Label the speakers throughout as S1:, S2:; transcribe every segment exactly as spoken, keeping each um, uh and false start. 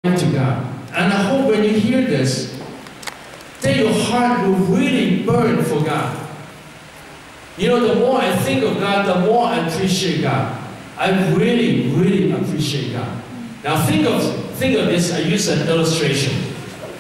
S1: to God. And I hope when you hear this, that your heart will really burn for God. You know, the more I think of God, the more I appreciate God. I really, really appreciate God. Now think of, think of this, I use an illustration.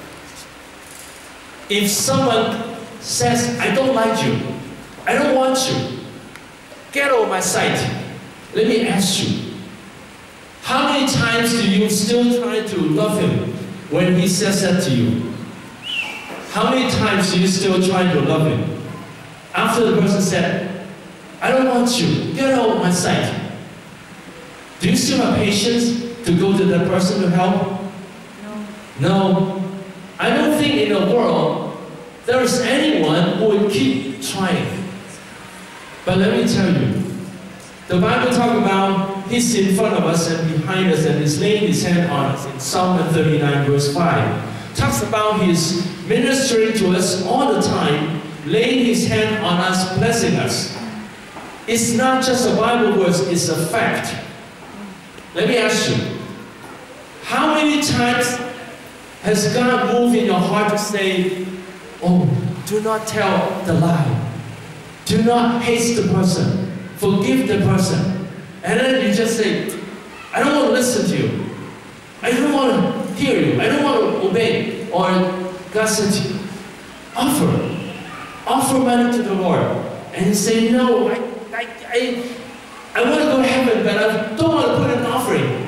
S1: If someone says, I don't like you, I don't want you, get out of my sight. Let me ask you, how many times do you still try to love him when he says that to you? How many times do you still try to love him? After the person said, I don't want you, get out of my sight. Do you still have patience to go to that person to help?
S2: No.
S1: No. I don't think in the world there is anyone who would keep trying. But let me tell you, the Bible talks about he's in front of us and behind us and he's laying his hand on us in Psalm thirty-nine verse five. Talks about his ministering to us all the time, laying his hand on us, blessing us. It's not just a Bible verse, it's a fact. Let me ask you, how many times has God moved in your heart to say, oh, do not tell the lie. Do not hate the person. Forgive the person. And then you just say, I don't want to listen to you. I don't want to hear you. I don't want to obey. Or God said to you, offer. Offer money to the Lord. And you say, no, I, I, I, I want to go to heaven, but I don't want to put an offering.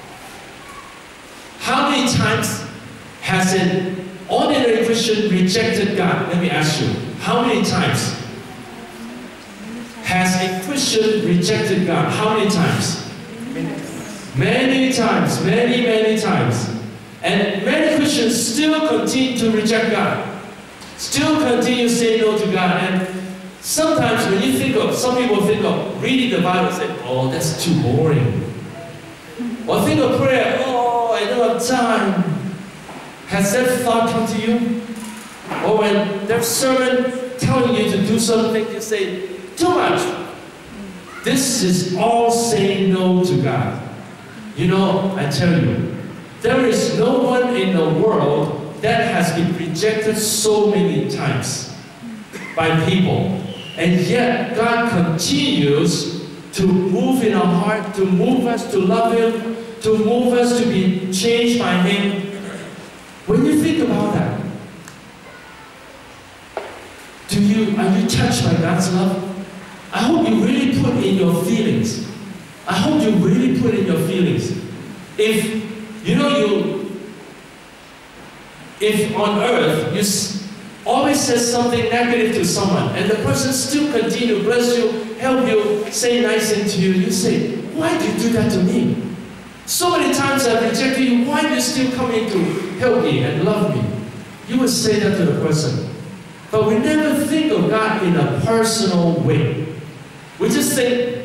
S1: How many times has an ordinary Christian rejected God? Let me ask you, how many times has a Christian rejected God? How many times? Many times, many, many times. And many Christians still continue to reject God. Still continue to say no to God. And sometimes when you think of, some people think of reading the Bible and say, oh, that's too boring. Or think of prayer, oh, I don't have time. Has that thought come to you? Or when there's sermon telling you to do something, you say, too much. This is all saying no to God. You know, I tell you, there is no one in the world that has been rejected so many times by people. And yet, God continues to move in our heart, to move us to love Him, to move us to be changed by Him. When you think about that, do you, are you touched by God's love? I hope you really put in your feelings. I hope you really put in your feelings. If, you know, you, if on earth, you always say something negative to someone, and the person still continue to bless you, help you, say nice things to you, you say, why do you do that to me? So many times I've rejected you, why do you still come in to help me and love me? You would say that to the person. But we never think of God in a personal way. We just think,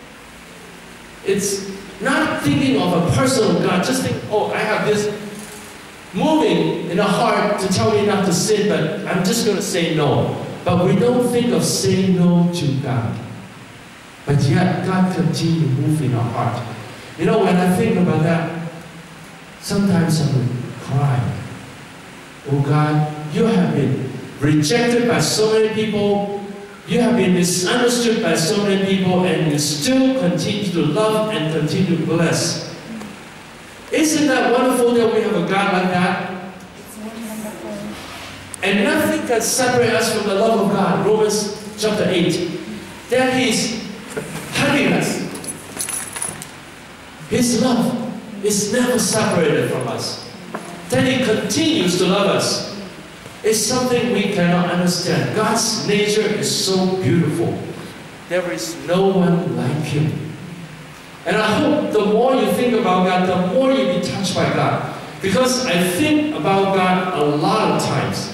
S1: it's not thinking of a personal God, just think, oh, I have this moving in the heart to tell me not to sin, but I'm just going to say no. But we don't think of saying no to God. But yet, God continues to move in our heart. You know, when I think about that, sometimes I would cry. Oh God, you have been rejected by so many people, you have been misunderstood by so many people, and you still continue to love and continue to bless. Isn't that wonderful that we have a God like that? And nothing can separate us from the love of God. Romans chapter eight. That He's hugging us. His love is never separated from us. That He continues to love us. It's something we cannot understand. God's nature is so beautiful. There is no one like Him. And I hope the more you think about God, the more you be touched by God. Because I think about God a lot of times.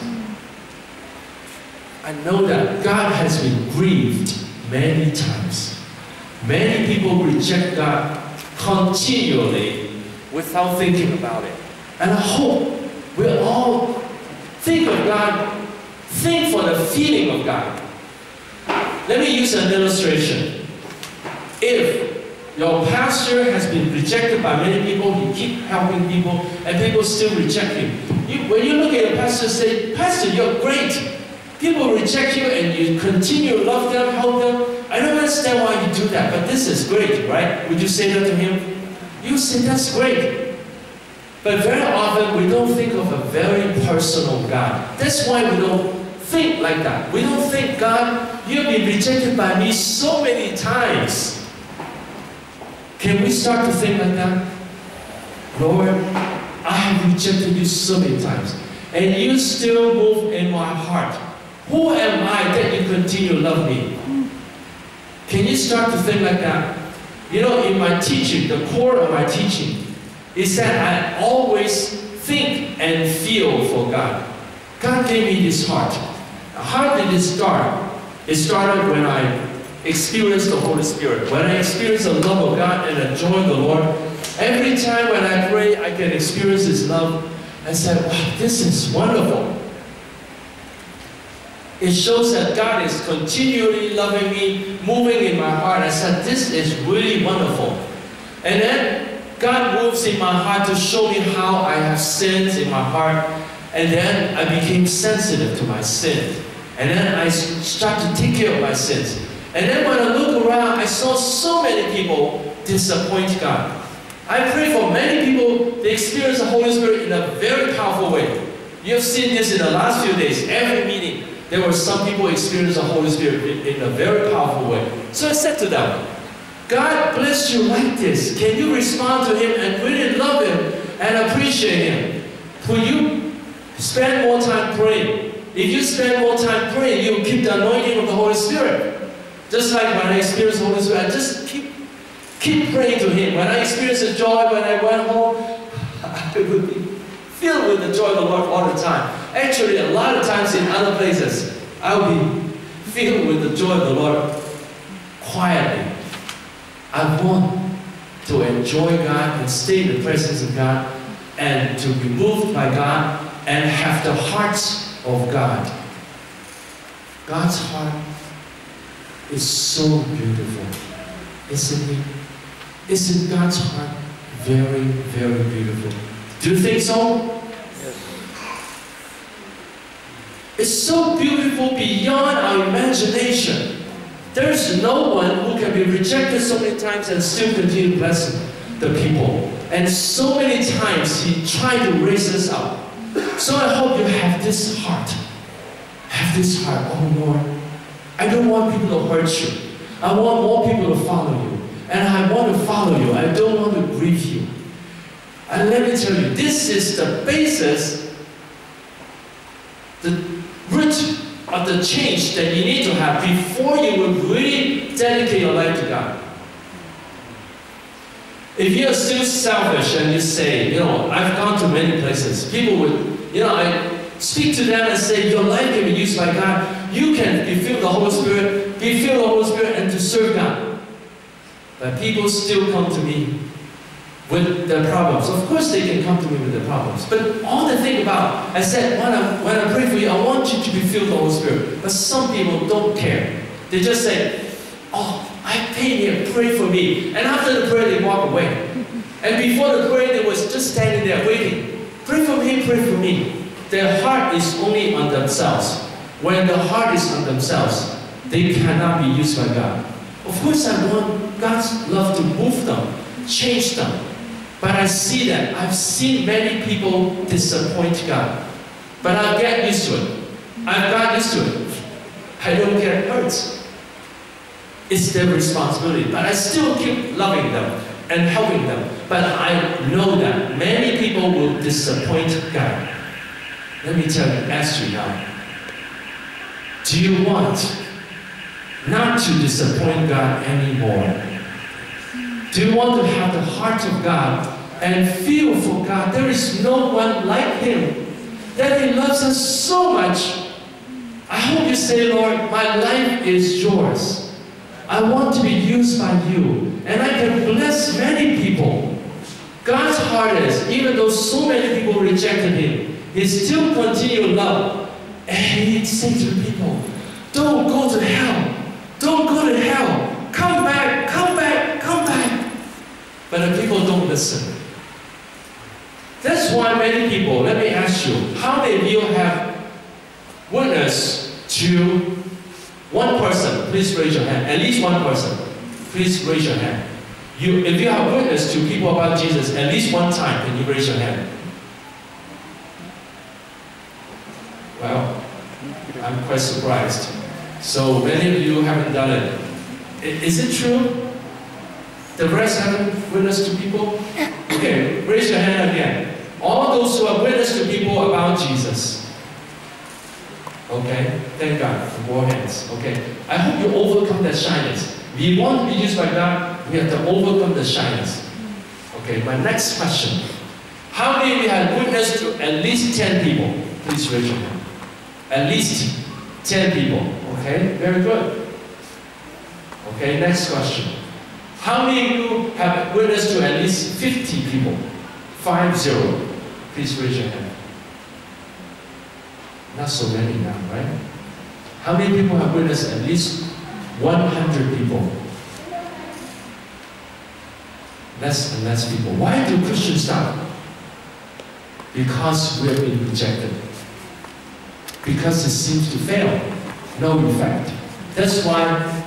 S1: I know that God has been grieved many times. Many people reject God continually without thinking about it. And I hope we'll all think of God, think for the feeling of God. Let me use an illustration. If your pastor has been rejected by many people, you keep helping people, and people still reject you. you when you look at your pastor and say, Pastor, you're great. People reject you and you continue to love them, help them. I don't understand why you do that, but this is great, right? Would you say that to him? You say, that's great. But very often, we don't think of a very personal God. That's why we don't think like that. We don't think, God, you've been rejected by me so many times. Can we start to think like that? Lord, I have rejected you so many times, and you still move in my heart. Who am I that you continue to love me? Can you start to think like that? You know, in my teaching, the core of my teaching is that I always think and feel for God. God gave me this heart. How did it start? It started when I experienced the Holy Spirit. When I experienced the love of God and the joy of the Lord, every time when I pray, I can experience His love. I said, wow, this is wonderful. It shows that God is continually loving me, moving in my heart. I said, this is really wonderful. And then God moves in my heart to show me how I have sins in my heart. And then I became sensitive to my sins. And then I started to take care of my sins. And then when I look around, I saw so many people disappoint God. I pray for many people, they experience the Holy Spirit in a very powerful way. You have seen this in the last few days. Every meeting, there were some people experience the Holy Spirit in, in a very powerful way. So I said to them, God bless you like this. Can you respond to Him and really love Him and appreciate Him? Will you spend more time praying? If you spend more time praying, you'll keep the anointing of the Holy Spirit. Just like when I experienced the Holy Spirit, I just keep, keep praying to Him. When I experienced the joy when I went home, I would be filled with the joy of the Lord all the time. Actually, a lot of times in other places, I will be filled with the joy of the Lord quietly. I want to enjoy God and stay in the presence of God and to be moved by God and have the hearts of God. God's heart is so beautiful, isn't it? Isn't God's heart very, very beautiful? Do you think so? Yes. It's so beautiful beyond our imagination. There is no one who can be rejected so many times and still continue to bless the people. And so many times He tried to raise us up. So I hope you have this heart. Have this heart. Oh Lord, I don't want people to hurt you. I want more people to follow you. And I want to follow you. I don't want to grieve you. And let me tell you, this is the basis, the root of the change that you need to have before you will really dedicate your life to God. If you're still selfish and you say, you know, I've gone to many places, people would, you know, I speak to them and say, your life can be used by God. You can be filled with the Holy Spirit, be filled with the Holy Spirit and to serve God. But people still come to me with their problems. Of course they can come to me with their problems. But all the thing about, I said, when I, when I pray for you, I want you to be filled with the Holy Spirit. But some people don't care. They just say, oh, I came here, pray for me. And after the prayer, they walk away. And before the prayer, they was just standing there waiting. Pray for me, pray for me. Their heart is only on themselves. When the heart is on themselves, they cannot be used by God. Of course, I want God's love to move them, change them. But I see that. I've seen many people disappoint God. But I'll get used to it. I've got used to it. I don't get hurt. It's their responsibility. But I still keep loving them and helping them. But I know that many people will disappoint God. Let me tell you, ask you now. Do you want not to disappoint God anymore? Do you want to have the heart of God and feel for God? There is no one like Him, that He loves us so much. I hope you say, Lord, my life is yours. I want to be used by you, and I can bless many people. God's heart is, even though so many people rejected Him, He still continued to love. And He said to the people, don't go to hell. Don't go to hell. Come back, come back, come back. listen. That's why many people, let me ask you, how many of you have witnessed to one person? Please raise your hand. At least one person. Please raise your hand. You, if you have witnessed to people about Jesus at least one time, can you raise your hand? Well, I'm quite surprised. So many of you haven't done it. I- Is it true? The rest haven't witnessed to people? Okay, raise your hand again. All those who have witnessed to people about Jesus. Okay, thank God for more hands. Okay, I hope you overcome that shyness. If you want to be used by God, we have to overcome the shyness. Okay, my next question. How many of you have witnessed to at least ten people? Please raise your hand. At least ten people. Okay, very good. Okay, next question. How many of you have witnessed to at least fifty people? Five zero. Please raise your hand. Not so many now, right? How many people have witnessed at least one hundred people? Less and less people. Why do Christians stop? Because we're being rejected. Because it seems to fail. No effect. That's why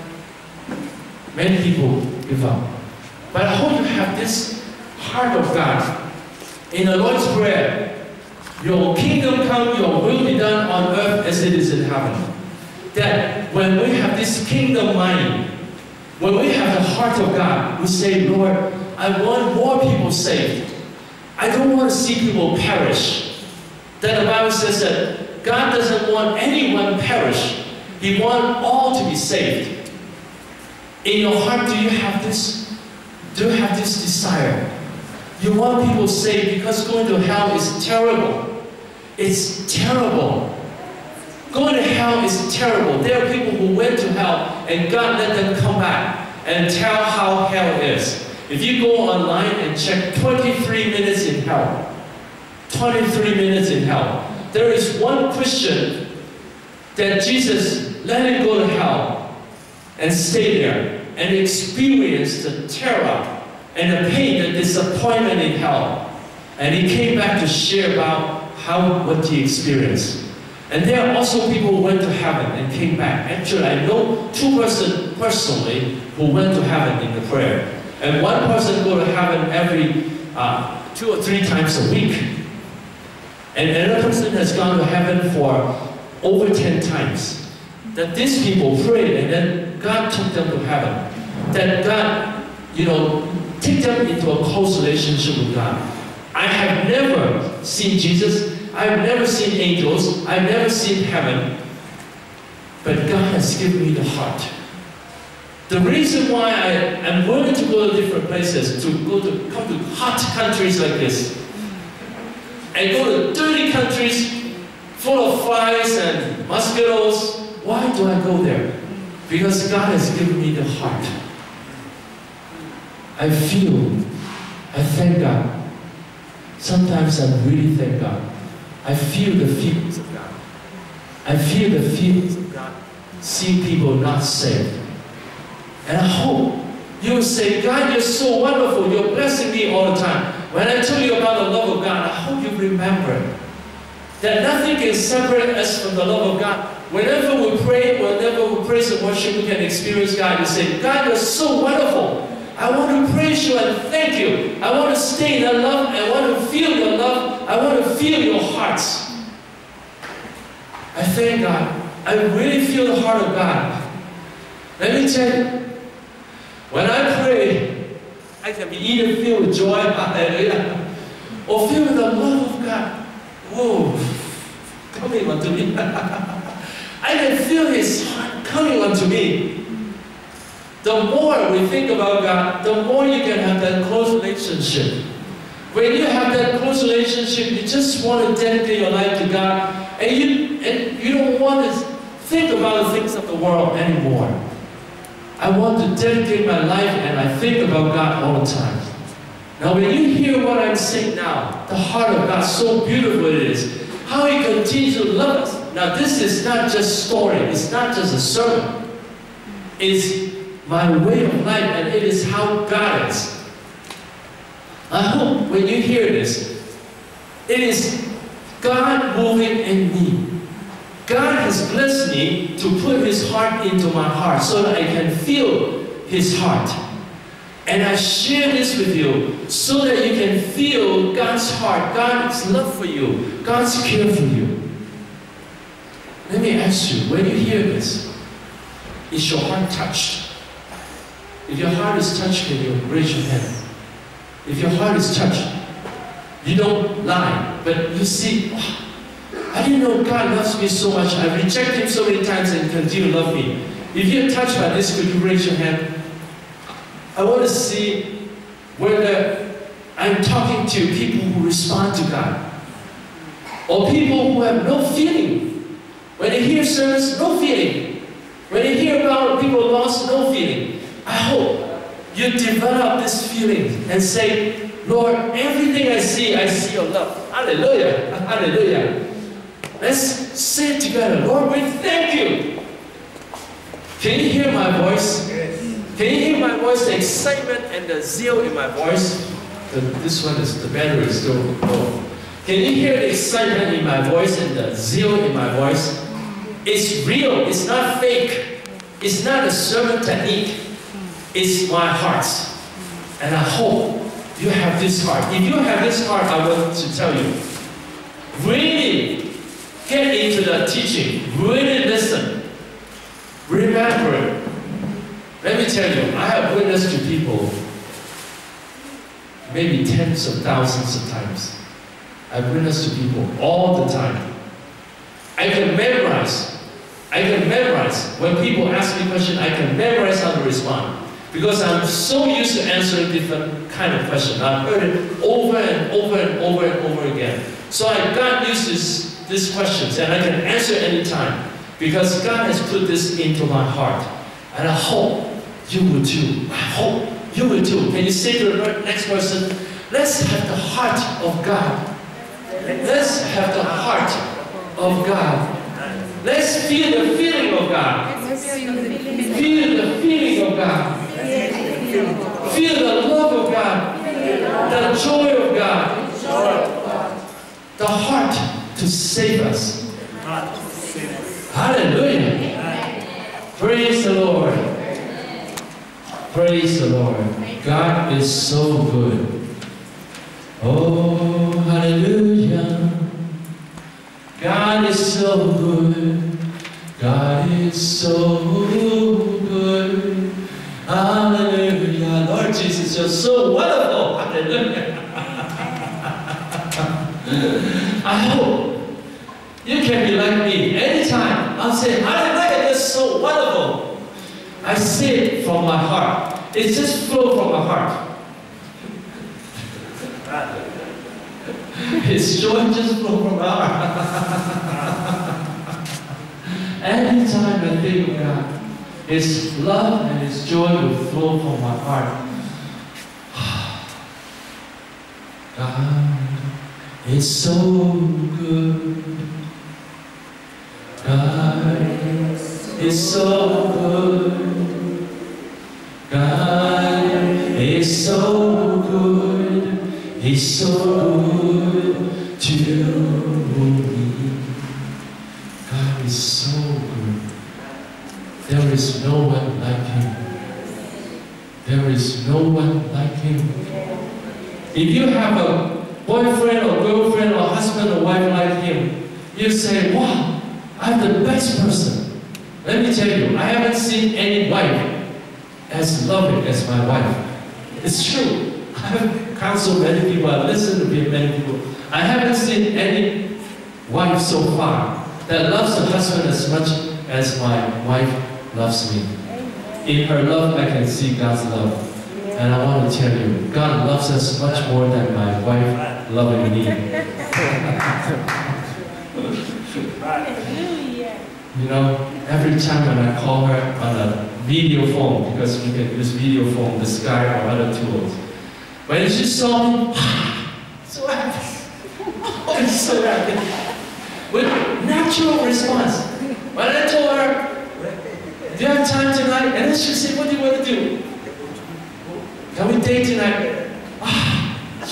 S1: many people give up. But I hope you have this heart of God. In the Lord's Prayer, your kingdom come, your will be done on earth as it is in heaven. That when we have this kingdom mind, when we have the heart of God, we say, Lord, I want more people saved. I don't want to see people perish. Then the Bible says that God doesn't want anyone perish. He wants all to be saved. In your heart, do you have this? Do you have this desire? You want people saved because going to hell is terrible. It's terrible. Going to hell is terrible. There are people who went to hell and God let them come back and tell how hell is. If you go online and check twenty-three minutes in hell, twenty-three minutes in hell, there is one Christian that Jesus let him go to hell and stay there and experience the terror and the pain, the disappointment in hell. And he came back to share about how, what he experienced. And there are also people who went to heaven and came back. Actually, I know two persons personally who went to heaven in the prayer. And one person go to heaven every uh, two or three times a week. And another person has gone to heaven for over ten times. That these people prayed and then God took them to heaven. That God, you know, take them into a close relationship with God. I have never seen Jesus. I've never seen angels. I've never seen heaven. But God has given me the heart. The reason why I am willing to go to different places, to go to come to hot countries like this, and go to dirty countries full of flies and mosquitoes, why do I go there? Because God has given me the heart. I feel, I thank God. Sometimes I really thank God. I feel the feelings of God. I feel the feelings of God. See people not saved. And I hope you will say, God, you're so wonderful. You're blessing me all the time. When I tell you about the love of God, I hope you remember that nothing can separate us from the love of God. Whenever we pray, whenever we praise and worship, we can experience God and say, God, you're so wonderful. I want to praise you and thank you. I want to stay in that love. I want to feel your love. I want to feel your hearts. I thank God. I really feel the heart of God. Let me tell you, when I pray, I can be either filled with joy, hallelujah, or filled with the love of God. Whoa, coming unto me. I can feel His heart coming unto me. The more we think about God, the more you can have that close relationship. When you have that close relationship, you just want to dedicate your life to God, and you, and you don't want to think about the things of the world anymore. I want to dedicate my life and I think about God all the time. Now when you hear what I'm saying now, the heart of God, so beautiful it is. How He continues to love us. Now this is not just story, it's not just a sermon. It's my way of life and it is how God is. I hope when you hear this, it is God moving in me. God has blessed me to put His heart into my heart so that I can feel His heart. And I share this with you so that you can feel God's heart, God's love for you, God's care for you. Let me ask you, when you hear this, is your heart touched? If your heart is touched, can you raise your hand? If your heart is touched, you don't lie, but you see, oh, I didn't know God loves me so much. I rejected Him so many times and He continues to love me. If you're touched by this, could you raise your hand? I want to see whether I'm talking to people who respond to God, or people who have no feeling. When they hear service, no feeling. When they hear about people lost, no feeling. I hope you develop this feeling and say, Lord, everything I see, I see your love. Hallelujah. Hallelujah. Let's say it together. Lord, we thank you. Can you hear my voice? Can you hear my voice, the excitement and the zeal in my voice? The, this one is, the battery is still low. Can you hear the excitement in my voice and the zeal in my voice? It's real, it's not fake. It's not a sermon technique. It's my heart. And I hope you have this heart. If you have this heart, I want to tell you, really get into the teaching. Really listen. Remember it. Let me tell you, I have witnessed to people maybe tens of thousands of times. I've witnessed to people all the time. I can memorize. I can memorize. When people ask me a question, I can memorize how to respond. Because I'm so used to answering different kind of questions. I've heard it over and over and over and over again. So I got used to this, these questions, and I can answer any time. Because God has put this into my heart. And I hope you will too. I hope you will too. Can you say to the next person, let's have the heart of God. Let's have the heart of God. Let's feel the feeling of God. Feel the feeling of God. Feel the love of God. The joy of God. The heart to save us. Hallelujah. Praise the Lord. Praise the Lord. God is so good. Oh, hallelujah. God is so good. God is so good. Hallelujah. Lord Jesus, you're so wonderful. Hallelujah. I hope you can be like me. Anytime I'll say, hallelujah, you're so wonderful. I say it from my heart. It just flows from my heart. His joy just flows from my heart. Anytime I think of God, His love and His joy will flow from my heart. God is so good. God is so good. God is so good. He's so good to me. God is so good. There is no one like Him. There is no one like Him. If you have a boyfriend or girlfriend or husband or wife like Him, you say, wow, I'm the best person. Let me tell you, I haven't seen any wife as loving as my wife. It's true. I have counseled many people, I've listened to many people. I haven't seen any wife so far that loves her husband as much as my wife loves me. In her love, I can see God's love. And I want to tell you, God loves us much more than my wife loving me. You know, every time when I call her on a video phone, because we can use video phone, the Skype or other tools, when she saw me, so happy. I'm so happy. With natural response. When I told her, do you have time tonight? And then she said, what do you want to do? Can we date tonight? Ah,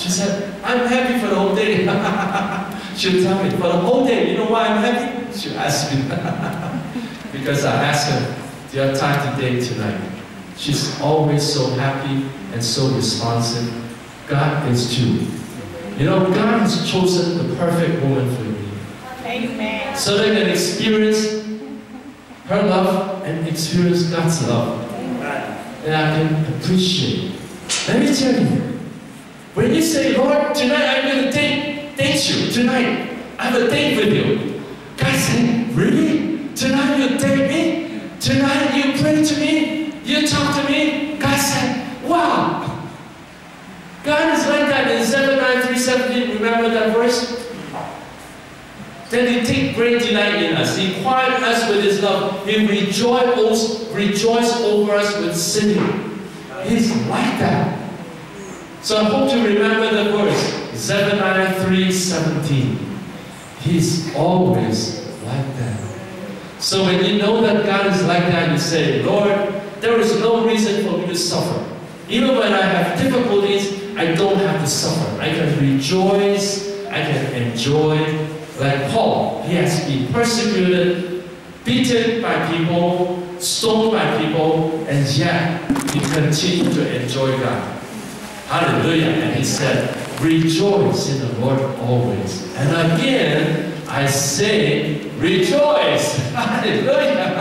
S1: She said, I'm happy for the whole day. She'll tell me, for the whole day, you know why I'm happy? She'll ask me. Because I asked her, do you have time to date tonight? She's always so happy and so responsive. God is true. You know, God has chosen the perfect woman for me.
S2: Amen.
S1: So they can experience her love and experience God's love. And I can appreciate. Let me tell you, when you say, Lord, tonight I'm going to date, date you. Tonight, I have a date with you. God said, really? Tonight you date me? Tonight you pray to me? You talk to me? God said, wow. God is like that in seven nine three seventeen. Remember that verse? Then He takes great delight in us. He quiet us with His love. He rejoices, rejoices over us with singing. He's like that. So I hope you remember the verse, seven nine three seventeen. He's always like that. So when you know that God is like that, you say, Lord, there is no reason for me to suffer. Even when I have difficulties, I don't have to suffer. I can rejoice, I can enjoy. Like Paul, he has been persecuted, beaten by people, stoned by people, and yet he continued to enjoy God. Hallelujah. And he said, rejoice in the Lord always. And again, I say, rejoice. Hallelujah.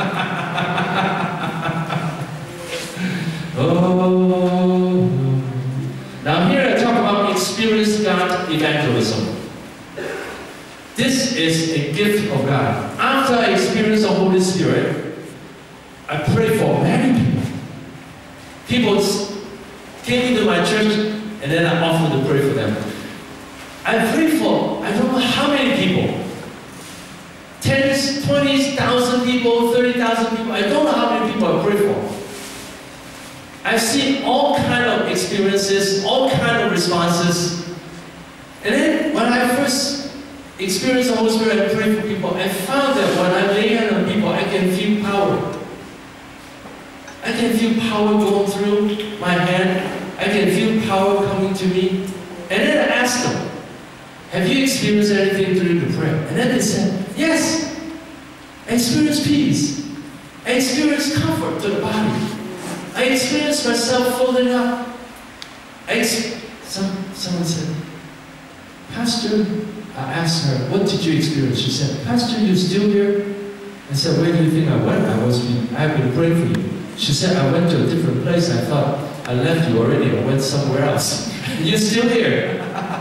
S1: Oh. Now here I talk about experience God evangelism. This is a gift of God. After I experience the Holy Spirit, I pray for many people. People came into my church and then I offered to pray for them. I pray for, I don't know how many people. Tens, twenty thousand people, thirty thousand people. I don't know how many people I pray for. I've seen all kind of experiences, all kind of responses. And then when I first experienced the Holy Spirit and prayed for people, I found that when I lay hands on people, I can feel power. I can feel power going through my hand. I can feel power coming to me. And then I asked them, have you experienced anything during the prayer? And then they said, yes. I experienced peace. I experienced comfort to the body. I experienced myself folding up. I some, someone said, Pastor, I asked her, what did you experience? She said, Pastor, you still here? I said, where do you think I went? I was being, I've been praying for you. She said, I went to a different place. I thought, I left you already. I went somewhere else. You're still here.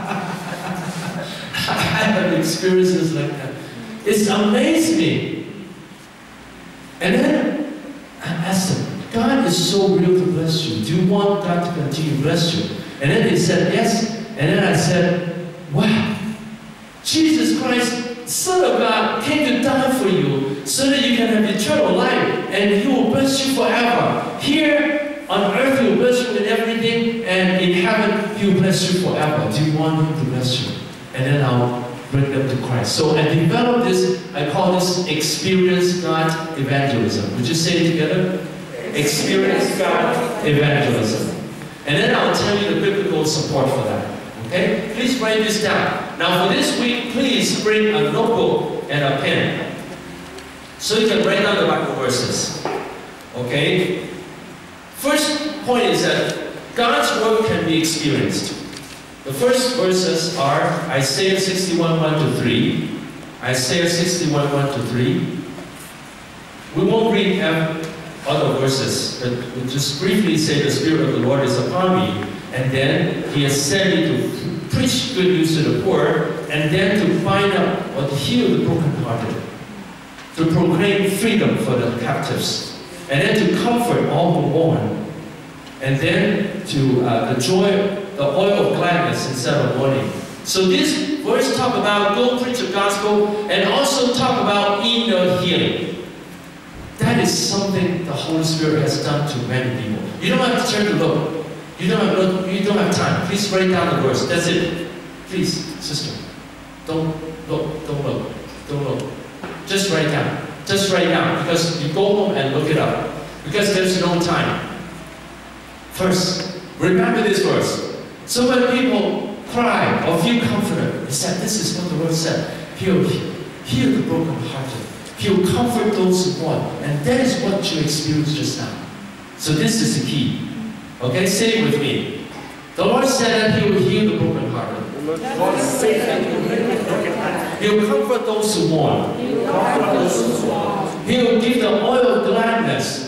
S1: I have experiences like that. It's amazed me. And then I asked them, God is so real to bless you. Do you want God to continue to bless you? And then they said, yes. And then I said, wow. Jesus Christ, Son of God, came to die for you so that you can have eternal life and He will bless you forever. Here on earth He will bless you with everything, and in heaven He will bless you forever. Do you want Him to bless you? And then I'll bring them to Christ. So I developed this, I call this Experience God Evangelism. Would you say it together? Experience God Evangelism. And then I'll tell you the biblical support for that. Okay? Please write this down. Now for this week, please bring a notebook and a pen. So you can write down the Bible verses. Okay? First point is that God's word can be experienced. The first verses are Isaiah sixty-one, one to three. Isaiah sixty-one, one to three. We won't read other verses, but we'll just briefly say the Spirit of the Lord is upon me, and then He has sent me to preach good news to the poor, and then to bind up or to heal the brokenhearted, to proclaim freedom for the captives, and then to comfort all who mourn, and then to uh, the joy, the oil of gladness instead of mourning. So this verse talk about go preach the gospel, and also talk about inner healing. That is something the Holy Spirit has done to many people. You don't have to turn to look. You don't have look, you don't have time. Please write down the verse. That's it. Please, sister. Don't look, don't look, don't look. Just write down. Just write down. Because you go home and look it up. Because there's no time. First, remember this verse. So when people cry or feel comforted, he said, this is what the Lord said. He'll heal the brokenhearted. He'll comfort those who mourn. And that is what you experienced just now. So this is the key. Okay, say it with me. The Lord said that He will heal the brokenhearted. He'll comfort those who mourn. He'll give the oil of gladness.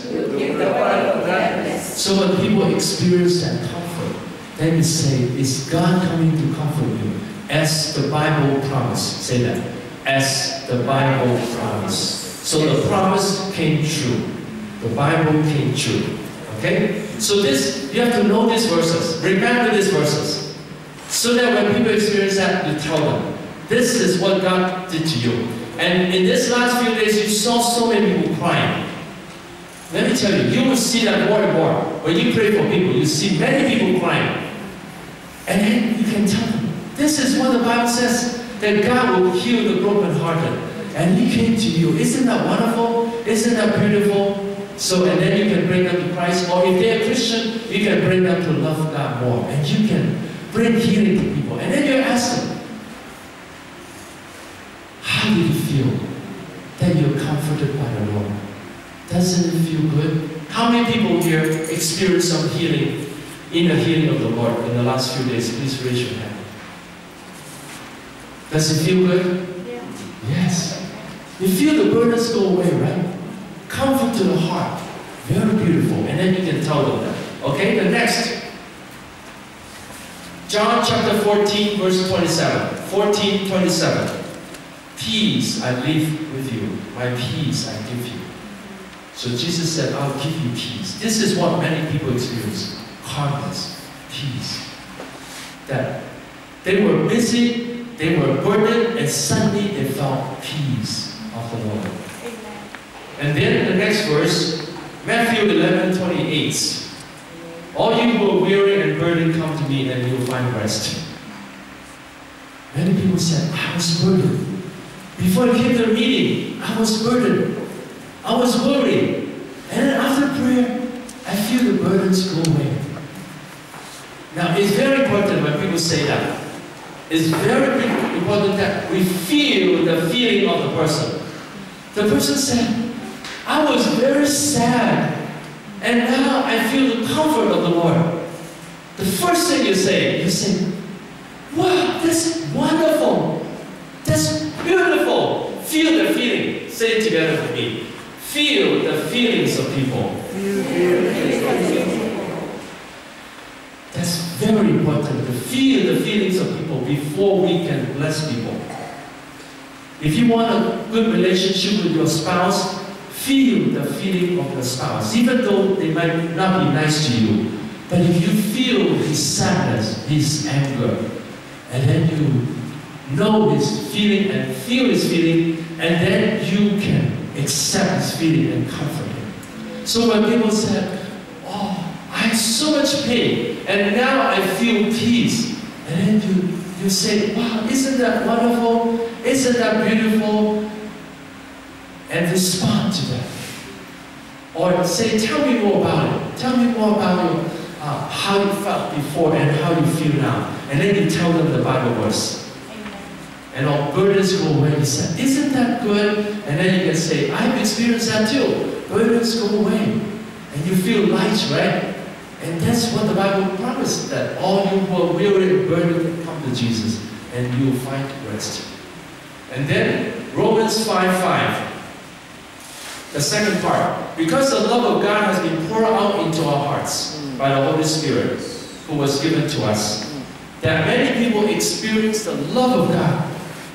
S1: So when people experience that comfort, then you say, is God coming to comfort you? As the Bible promised. Say that. As the Bible promised. So the promise came true. The Bible came true. Okay? So this, you have to know these verses. Remember these verses. So that when people experience that, you tell them, this is what God did to you. And in this last few days, you saw so many people crying. Let me tell you, you will see that more and more. When you pray for people, you see many people crying. And then you can tell them, this is what the Bible says, that God will heal the brokenhearted. And He came to you. Isn't that wonderful? Isn't that beautiful? So, and then you can bring them to Christ. Or if they're a Christian, you can bring them to love God more. And you can bring healing to people. And then you ask them, how do you feel that you're comforted by the Lord? Doesn't it feel good? How many people here experience some healing in the healing of the Lord in the last few days? Please raise your hand. Does it feel good? Yeah. Yes. You feel the burdens go away, right? Comfort to the heart. Very beautiful. And then you can tell them that. Okay, the next. John chapter fourteen, verse twenty-seven. fourteen, twenty-seven. Peace I leave with you. My peace I give you. So Jesus said, I'll give you peace. This is what many people experience. Calmness. Peace. That they were busy, they were burdened, and suddenly they felt peace of the Lord. Amen. And then the next verse, Matthew eleven, twenty-eight. All you who are weary and burdened, come to me and you will find rest. Many people said, I was burdened. Before I came to the meeting, I was burdened. I was worried. And then after prayer, I feel the burdens go away. Now, it's very important when people say that. It's very important that we feel the feeling of the person. The person said, I was very sad. And now I feel the comfort of the Lord. The first thing you say, you say, wow, that's wonderful. That's beautiful. Feel the feeling. Say it together with me. Feel the feelings of people. That's very important, to feel the feelings of people before we can bless people. If you want a good relationship with your spouse, feel the feeling of your spouse, even though they might not be nice to you. But if you feel his sadness, his anger, and then you know his feeling and feel his feeling, and then you can accept his feeling and comfort him. So when people say, oh, I have so much pain, and now I feel peace, and then you, you say, wow, isn't that wonderful? Isn't that beautiful? And respond to that. Or say, tell me more about it. Tell me more about your, uh, how you felt before and how you feel now. And then you tell them the Bible verse. Amen. And all burdens go away. You say, isn't that good? And then you can say, I've experienced that too. Burdens go away. And you feel light, right? And that's what the Bible promised, that all you who are weary and burdened come to Jesus and you will find rest. And then Romans five five. The second part, because the love of God has been poured out into our hearts by the Holy Spirit who was given to us, that many people experience the love of God.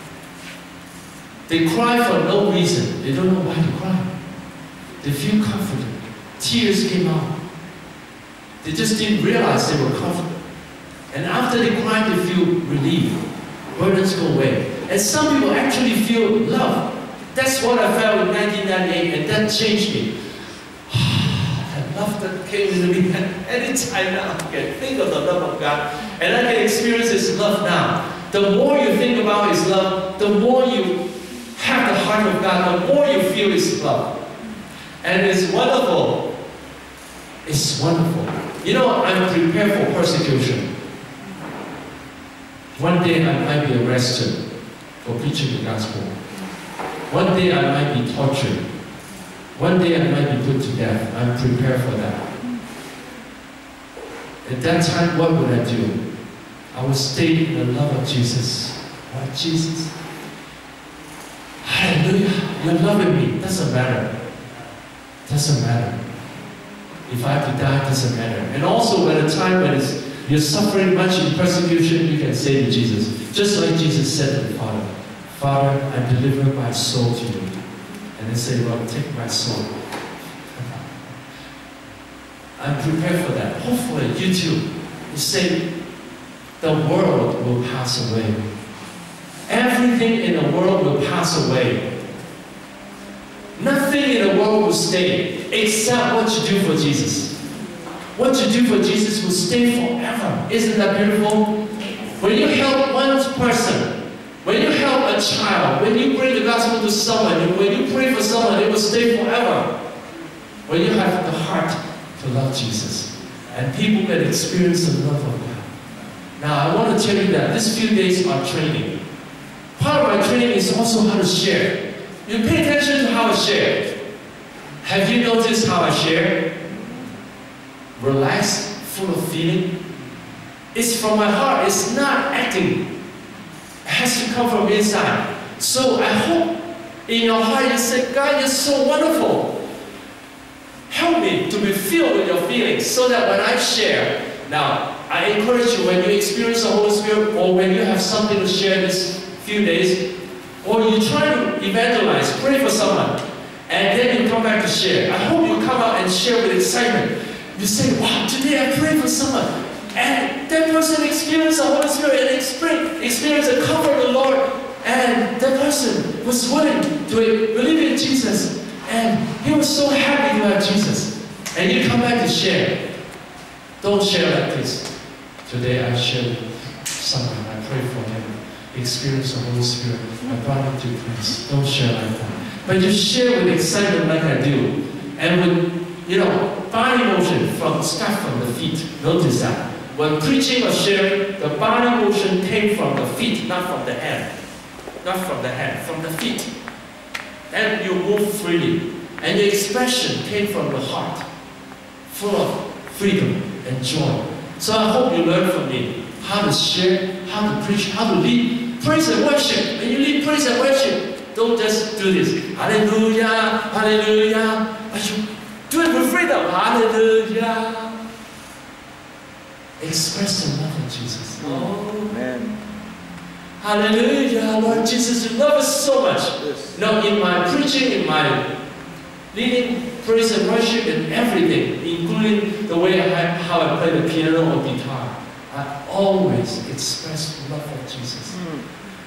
S1: They cry for no reason. They don't know why to cry. They feel comforted. Tears came out. They just didn't realize they were comforted. And after they cry, they feel relief. Burdens go away. And some people actually feel love. That's what I felt in nineteen ninety-eight, and that changed me. That love that came into me, and anytime now I can think of the love of God, and I can experience His love now. The more you think about His love, the more you have the heart of God, the more you feel His love. And it's wonderful. It's wonderful. You know, I'm prepared for persecution. One day I might be arrested for preaching the gospel. One day I might be tortured. One day I might be put to death. I'm prepared for that. At that time, what would I do? I would stay in the love of Jesus. Lord Jesus, hallelujah, you're loving me. Doesn't matter. Doesn't matter. If I have to die, doesn't matter. And also, at a time when it's, you're suffering much in persecution, you can say to Jesus, just like Jesus said to the Father, Father, I deliver my soul to you. And then say, Lord, take my soul. I'm prepared for that. Hopefully, you too. You say, the world will pass away. Everything in the world will pass away. Nothing in the world will stay except what you do for Jesus. What you do for Jesus will stay forever. Isn't that beautiful? When you help one person, when you help a child, when you bring the gospel to someone, when you pray for someone, it will stay forever. When you have the heart to love Jesus, and people can experience the love of God. Now, I want to tell you that these few days are training. Part of my training is also how to share. You pay attention to how I share. Have you noticed how I share? Relaxed, full of feeling. It's from my heart. It's not acting. It has to come from inside. So I hope in your heart you say, God, you're so wonderful. Help me to be filled with your feelings so that when I share, now I encourage you when you experience the Holy Spirit or when you have something to share this few days, or you try to evangelize, pray for someone, and then you come back to share. I hope you come out and share with excitement. You say, wow, today I prayed for someone, and that person experienced the Holy Spirit and experienced the comfort of the Lord, and that person was willing to believe in Jesus, and he was so happy to have Jesus. And you come back to share. Don't share like this. Today I shared with someone, I prayed for him, experience the Holy Spirit, I brought him to Christ. Don't share like that. But you share with excitement like I do. And with, you know, body motion from start from the feet. Notice that. When preaching or sharing, the body motion came from the feet, not from the hand. Not from the hand, from the feet. And you move freely. And the expression came from the heart, full of freedom and joy. So I hope you learn from me how to share, how to preach, how to lead praise and worship. When you lead praise and worship, don't just do this. Hallelujah, hallelujah. But you do it with freedom. Hallelujah. Express the love of Jesus. Oh,
S2: Amen.
S1: Hallelujah, Lord Jesus, you love us so much.
S2: Yes.
S1: Now, in my preaching, in my leading praise and worship, and everything, including the way I, how I play the piano or guitar, I always express the love of Jesus. Mm.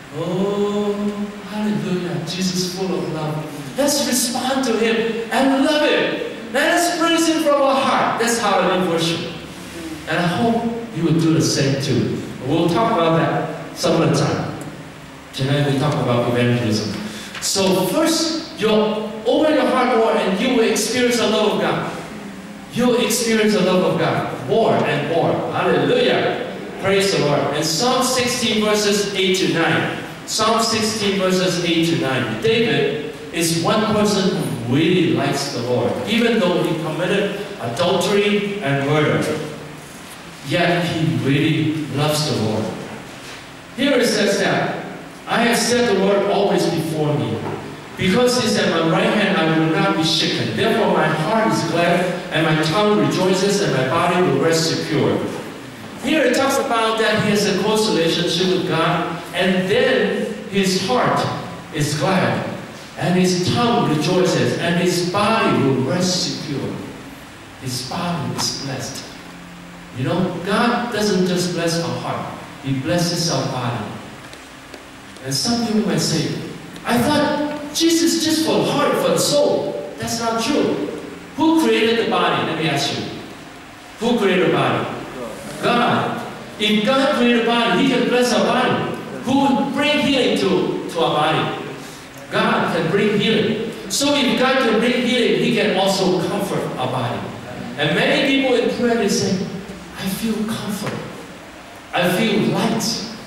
S1: Oh, hallelujah, Jesus full of love. Let's respond to Him and love Him. Let us praise Him from our heart. That's how I live worship. And I hope you will do the same too. We'll talk about that some other time. Tonight we talk about evangelism. So first, you'll open your heart more and you will experience the love of God. You'll experience the love of God more and more. Hallelujah. Praise the Lord. And Psalm sixteen verses eight to nine. Psalm sixteen verses eight to nine. David is one person who really likes the Lord. Even though he committed adultery and murder, yet he really loves the Lord. Here it says that, I have set the Lord always before me. Because He is at my right hand, I will not be shaken. Therefore my heart is glad, and my tongue rejoices, and my body will rest secure. Here it talks about that he has a close relationship with God, and then his heart is glad, and his tongue rejoices, and his body will rest secure. His body is blessed. You know, God doesn't just bless our heart, He blesses our body. And some people might say, I thought Jesus just for the heart, for the soul. That's not true. Who created the body? Let me ask you. Who created the body? God. If God created the body, He can bless our body. Who would bring healing to, to our body? God can bring healing. So if God can bring healing, He can also comfort our body. And many people in prayer, they say, I feel comfort. I feel light.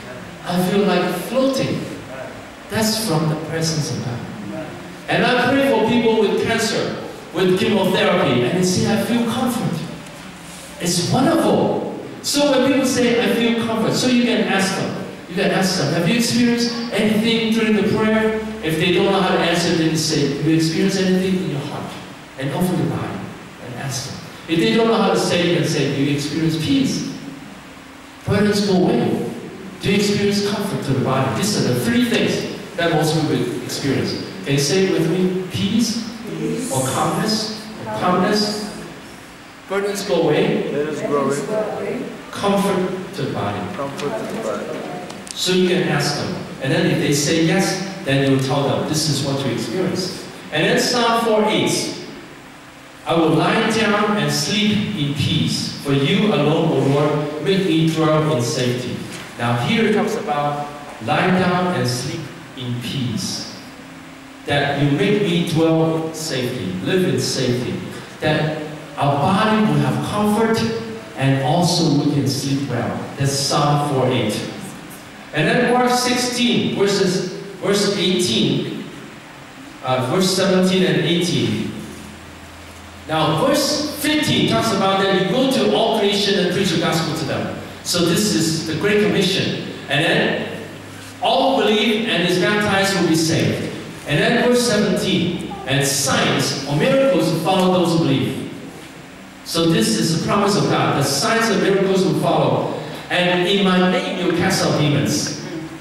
S1: I feel like floating. That's from the presence of God. And I pray for people with cancer, with chemotherapy, and they say, I feel comfort. It's wonderful. So when people say, I feel comfort, so you can ask them. You can ask them, have you experienced anything during the prayer? If they don't know how to answer, then you say, have you experienced anything in your heart? And open your mind and ask them. If they don't know how to say, you can say, do you experience peace? Burdens go away. Do you experience comfort to the body? These are the three things that most people experience. Can you say it with me? Peace, peace. Or calmness, or calmness. Burdens go away.
S2: Burdens go away.
S1: Comfort to the body.
S2: Comfort to the body.
S1: So you can ask them. And then if they say yes, then you tell them, this is what you experience. And then Psalm four eight. I will lie down and sleep in peace. For you alone, O Lord, make me dwell in safety. Now here it talks about lie down and sleep in peace. That you make me dwell in safety, live in safety. That our body will have comfort and also we can sleep well. That's Psalm four eight. And then Mark sixteen, verses, verse eighteen, uh, verse seventeen and eighteen. Now verse fifteen talks about that you go to all creation and preach the gospel to them. So this is the Great Commission. And then all believe and is baptized will be saved. And then verse seventeen, and signs or miracles will follow those who believe. So this is the promise of God. The signs and miracles will follow. And in my name you cast out demons.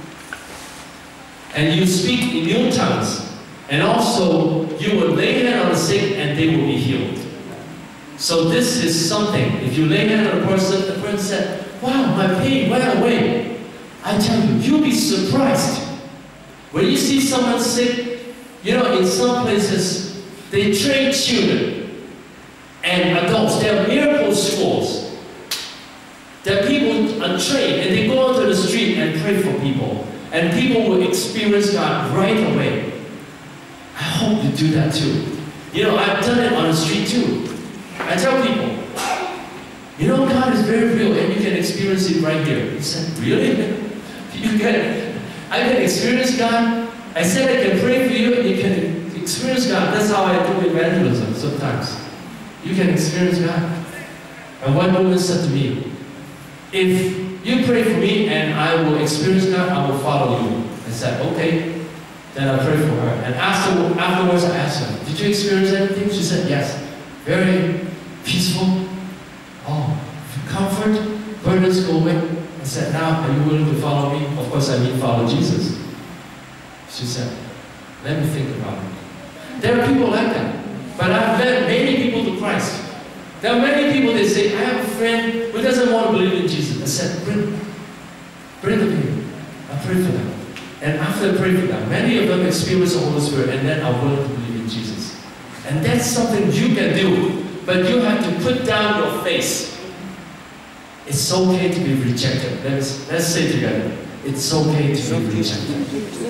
S1: And you speak in new tongues. And also you will lay hands on the sick and they will be healed. So this is something. If you lay hands on a person, the person said, wow, my pain went away. I tell you, you'll be surprised. When you see someone sick, you know, in some places, they train children and adults. There are miracle schools that people are trained and they go out to the street and pray for people. And people will experience God right away. I hope you do that too. You know, I've done it on the street too. I tell people, you know, God is very real and you can experience it right here. He said, really? You can, I can experience God. I said I can pray for you and you can experience God. That's how I do evangelism sometimes. You can experience God. And one woman said to me, if you pray for me and I will experience God, I will follow you. I said, okay. Then I prayed for her. And after, afterwards I asked her, did you experience anything? She said, yes. Very peaceful. Oh, comfort, burdens go away. I said, now are you willing to follow me? Of course I mean follow Jesus. She said, let me think about it. There are people like that. But I've led many people to Christ. There are many people that say, I have a friend who doesn't want to believe in Jesus. I said, bring, bring them here. I pray for them. And after I pray for them, many of them experience the Holy Spirit and then are willing to believe in Jesus. And that's something you can do. But you have to put down your face. It's okay to be rejected. Let's, let's say together. It's okay to be rejected.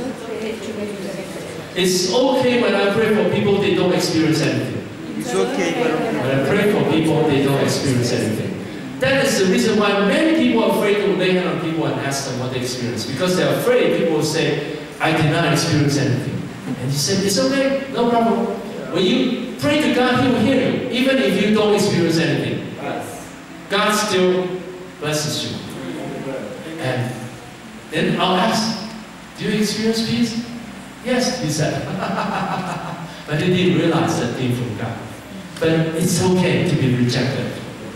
S1: It's okay when I pray for people, they don't experience anything.
S2: It's okay
S1: when I pray for people, they don't experience anything. That is the reason why many people are afraid to lay hands on people and ask them what they experience. Because they're afraid people will say, I did not experience anything. And you say, it's okay, no problem. When you pray to God, He will hear you. Even if you don't experience anything. God still blesses you. And then I'll ask, do you experience peace? Yes, he said. But he didn't realize that came from God. But it's okay to be rejected.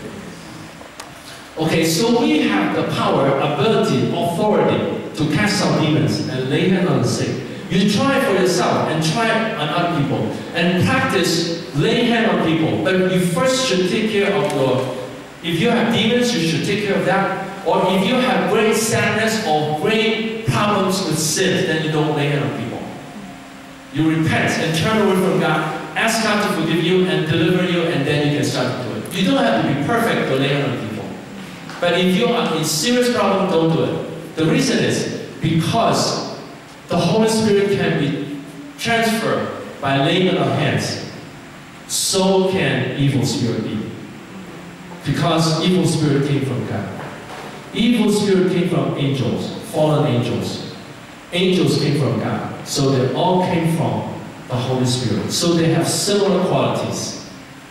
S1: Okay, so we have the power, ability, authority to cast out demons and lay hands on the sick. You try it for yourself and try it on other people and practice laying hands on people. But you first should take care of your, if you have demons, you should take care of that. Or if you have great sadness or great problems with sin, then you don't lay hands on people. You repent and turn away from God, ask God to forgive you and deliver you, and then you can start to do it. You don't have to be perfect to lay hands on people. But if you are in serious problem, don't do it. The reason is because the Holy Spirit can be transferred by laying on our hands. So can evil spirit be. Because evil spirit came from God. Evil spirit came from angels, fallen angels. Angels came from God. So they all came from the Holy Spirit. So they have similar qualities.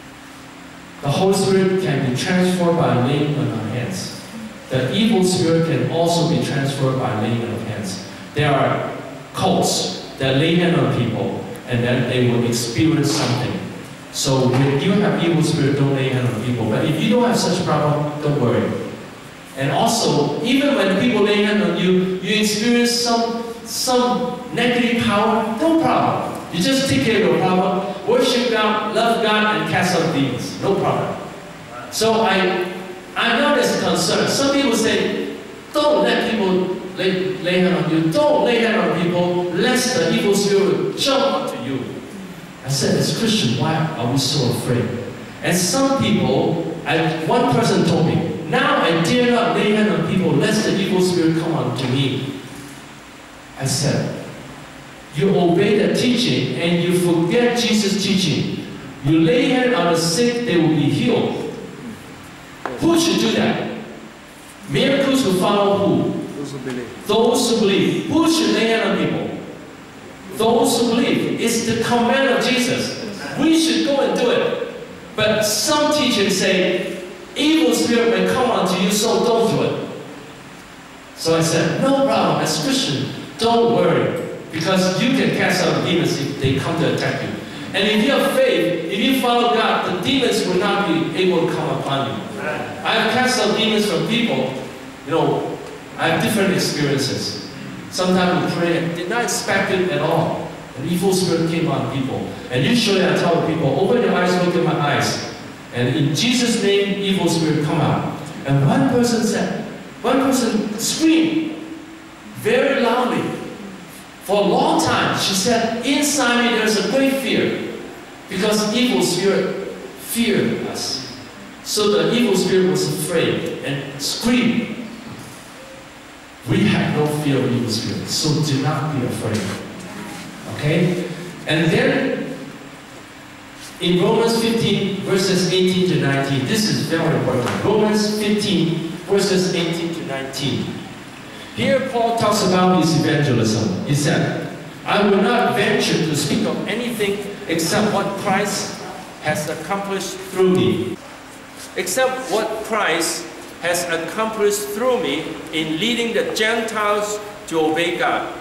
S1: The Holy Spirit can be transferred by laying on our hands. The evil spirit can also be transferred by laying on hands. There are cults that lay hands on people and then they will experience something. So when you have evil spirit, don't lay hands on people. But if you don't have such a problem, don't worry. And also, even when people lay hands on you, you experience some, some negative power, no problem. You just take care of your problem, worship God, love God, and cast out demons. No problem. So I, I'm not as concerned. Some people say, don't let people lay, lay hands on you. Don't lay hands on people, lest the evil spirit jump onto you. I said, as Christians, why are we so afraid? And some people, I, one person told me, now I dare not lay hands on people, lest the evil spirit come onto me. I said, you obey the teaching and you forget Jesus' teaching. You lay hands on the sick, they will be healed. Who should do that? Miracles will follow who?
S2: Those who believe.
S1: Those who believe. Who should lay hands on people? Those who believe. It's the command of Jesus. We should go and do it. But some teachers say, evil spirit may come onto you, so don't do it. So I said, no problem, as Christian, don't worry. Because you can cast out demons if they come to attack you. And if you have faith, if you follow God, the demons will not be able to come upon you. I have cast out demons from people. You know, I have different experiences. Sometimes we pray and did not expect it at all. An evil spirit came on people. And usually I tell people, open your eyes, look at my eyes. And in Jesus' name, evil spirit come out. And one person said, one person screamed very loudly. For a long time, she said, inside me there's a great fear. Because evil spirit feared us. So the evil spirit was afraid and screamed. We have no fear of evil spirit, so do not be afraid. Okay? And then, in Romans fifteen, verses eighteen to nineteen, this is very important. Romans fifteen, verses eighteen to nineteen. Here Paul talks about his evangelism. He said, I will not venture to speak of anything except what Christ has accomplished through me. Except what Christ has accomplished through me in leading the Gentiles to obey God.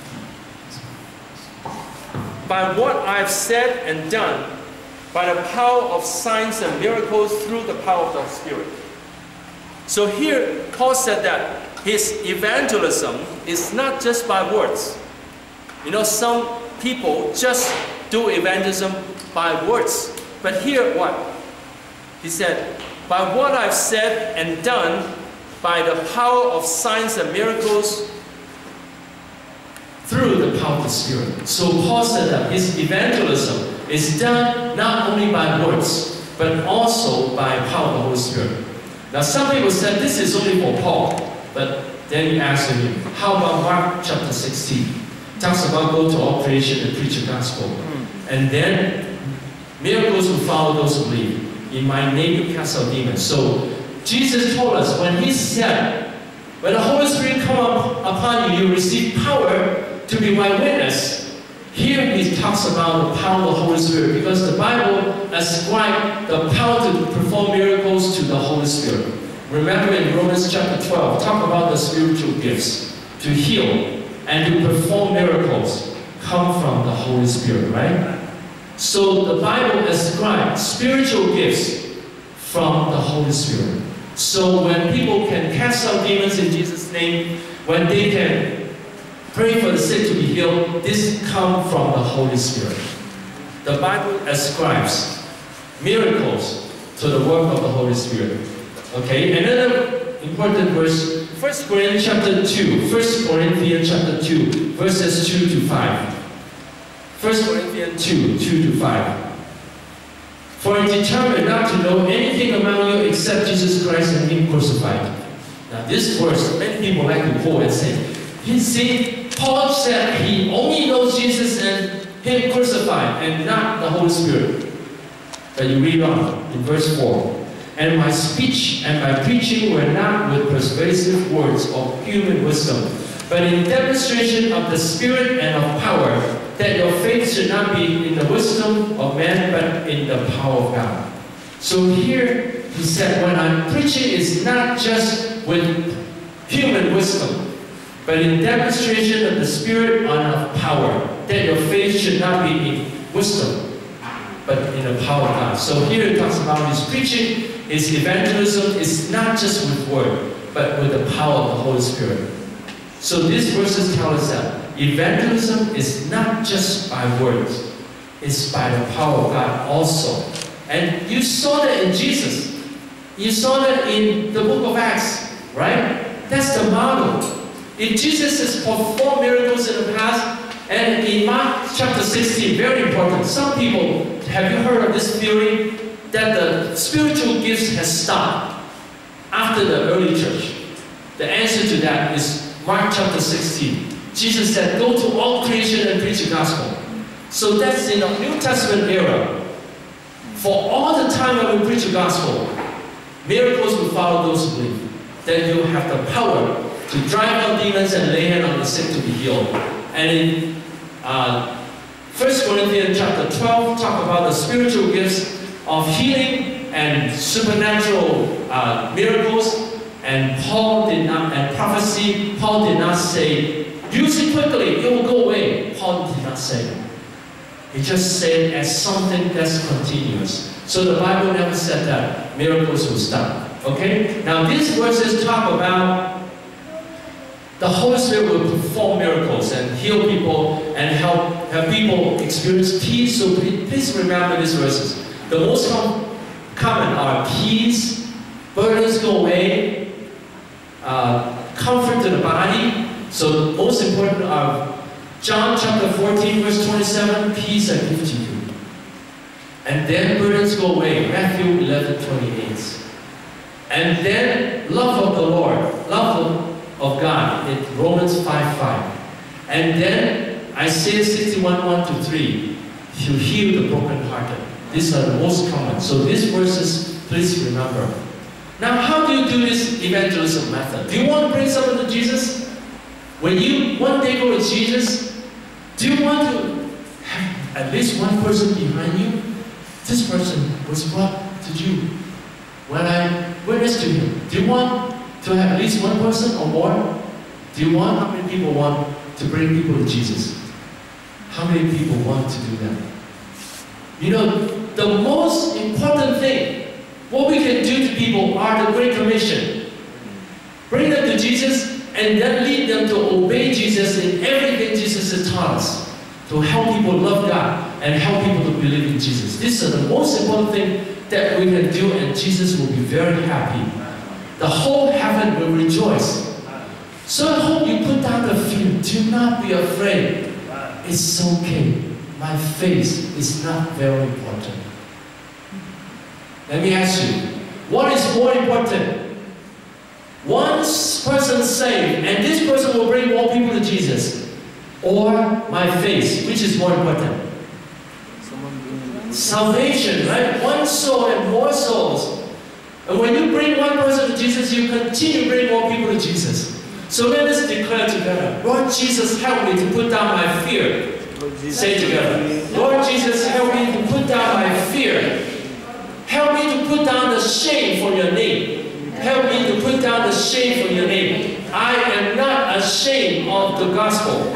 S1: By what I've said and done, by the power of signs and miracles through the power of the Spirit. So here, Paul said that his evangelism is not just by words. You know, some people just do evangelism by words. But here, what? He said, by what I've said and done, by the power of signs and miracles, through the power of the Spirit. So Paul said that his evangelism is done not only by words, but also by power of the Holy Spirit. Now some people said this is only for Paul, but then you ask him, how about Mark chapter sixteen? It talks about go to all creation and preach the gospel. And then miracles will follow those who believe. In my name you cast out demons. So Jesus told us when he said, when the Holy Spirit come up upon you, you receive power to be my witness. Here he talks about the power of the Holy Spirit because the Bible ascribes the power to perform miracles to the Holy Spirit. Remember in Romans chapter twelve, talk about the spiritual gifts to heal and to perform miracles come from the Holy Spirit, right? So the Bible ascribes spiritual gifts from the Holy Spirit. So when people can cast out demons in Jesus' name, when they can pray for the sick to be healed, this comes from the Holy Spirit. The Bible ascribes miracles to the work of the Holy Spirit. Okay, another important verse, First Corinthians chapter two. First Corinthians chapter two, verses two to five. First Corinthians two, two to five. For I determined not to know anything among you except Jesus Christ and Him crucified. Now this verse, many people like to quote and say, you see, Paul said he only knows Jesus and Him crucified and not the Holy Spirit. But you read on in verse four. And my speech and my preaching were not with persuasive words of human wisdom, but in demonstration of the Spirit and of power, that your faith should not be in the wisdom of man, but in the power of God. So here he said, when I'm preaching, it's not just with human wisdom, but in demonstration of the Spirit and of power, that your faith should not be in wisdom, but in the power of God. So here it talks about his preaching, his evangelism is not just with word, but with the power of the Holy Spirit. So these verses tell us that evangelism is not just by words, it's by the power of God also. And you saw that in Jesus. You saw that in the book of Acts, right? That's the model. If Jesus has performed miracles in the past, and in Mark chapter sixteen, very important, some people, have you heard of this theory that the spiritual gifts has stopped after the early church? The answer to that is Mark chapter sixteen. Jesus said, go to all creation and preach the gospel. So that's in the New Testament era. For all the time when we preach the gospel, miracles will follow those who believe. Then you have the power to drive out demons and lay hands on the sick to be healed. And in uh, First Corinthians chapter twelve, talk about the spiritual gifts of healing and supernatural uh, miracles. And Paul did not, and prophecy, Paul did not say, use it quickly, it will go away. Paul did not say it. He just said as something that's continuous. So the Bible never said that miracles will stop. Okay? Now these verses talk about the Holy Spirit will perform miracles and heal people and help have people experience peace. So please remember these verses. The most com common are peace, burdens go away, uh, comfort to the body. So the most important are John chapter fourteen, verse twenty-seven, peace I give to you. And then burdens go away, Matthew eleven, twenty-eight. And then love of the Lord, love of God, in Romans five, five. And then Isaiah sixty-one, one to three, He'll heal the brokenhearted. These are the most common. So these verses, please remember. Now, how do you do this evangelism method? Do you want to bring someone to Jesus? When you one day go to Jesus, do you want to have at least one person behind you? This person was brought to you when I witnessed to him. Do you want to have at least one person or more? Do you want, how many people want to bring people to Jesus? How many people want to do that? You know, the most important thing, what we can do to people are the Great Commission. Bring them to Jesus and then lead them to obey Jesus in everything Jesus has taught us. To help people love God and help people to believe in Jesus. This is the most important thing that we can do, and Jesus will be very happy. The whole heaven will rejoice. So I hope you put down the fear. Do not be afraid. It's okay. My faith is not very important. Let me ask you, what is more important? One person saved, and this person will bring more people to Jesus, or my faith, which is more important? Salvation, right? One soul and more souls. And when you bring one person to Jesus, you continue to bring more people to Jesus. So let us declare together, Lord Jesus, help me to put down my fear. Say together, Lord Jesus, help me to put down my fear. Help me to put down the shame for your name. Help me to put down the shame for your name. I am not ashamed of the gospel.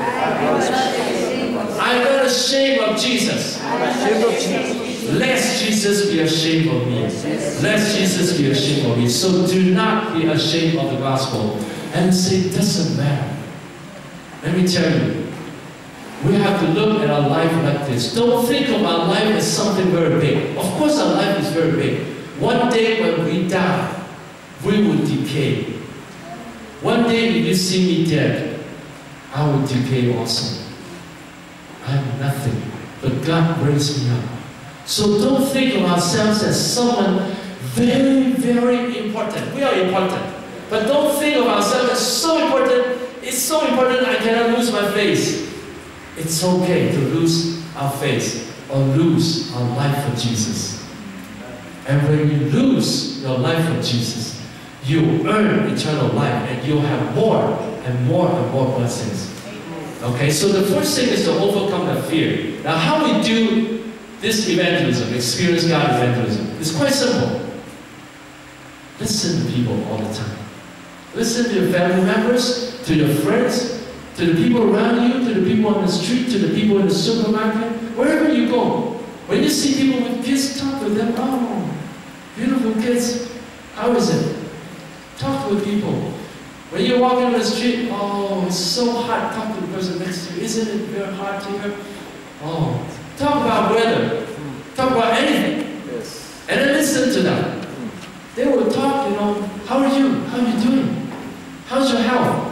S1: I'm not ashamed of Jesus. Lest Jesus be ashamed of me. Lest Jesus be ashamed of me. So do not be ashamed of the gospel. And say, it doesn't matter. Let me tell you, we have to look at our life like this. Don't think of our life as something very big. Of course our life is very big. One day when we die, we will decay. One day if you see me dead, I will decay also. I'm nothing, but God raised me up. So don't think of ourselves as someone very, very important. We are important. But don't think of ourselves as so important. It's so important I cannot lose my faith. It's okay to lose our faith or lose our life for Jesus. And when you lose your life for Jesus, you earn eternal life and you'll have more and more and more blessings. Okay, so the first thing is to overcome the fear. Now, how we do this evangelism, experience God evangelism, it's quite simple. Listen to people all the time. Listen to your family members, to your friends, to the people around you, to the people on the street, to the people in the supermarket, wherever you go. When you see people with kids, talk with them. Oh, beautiful kids. How is it? Talk with people. When you're walking on the street, oh, it's so hot. Talk to the person next to you. Isn't it very hot here? Oh, talk about weather. Talk about anything.
S2: Yes.
S1: And then listen to them. They will talk, you know, how are you? How are you doing? How's your health?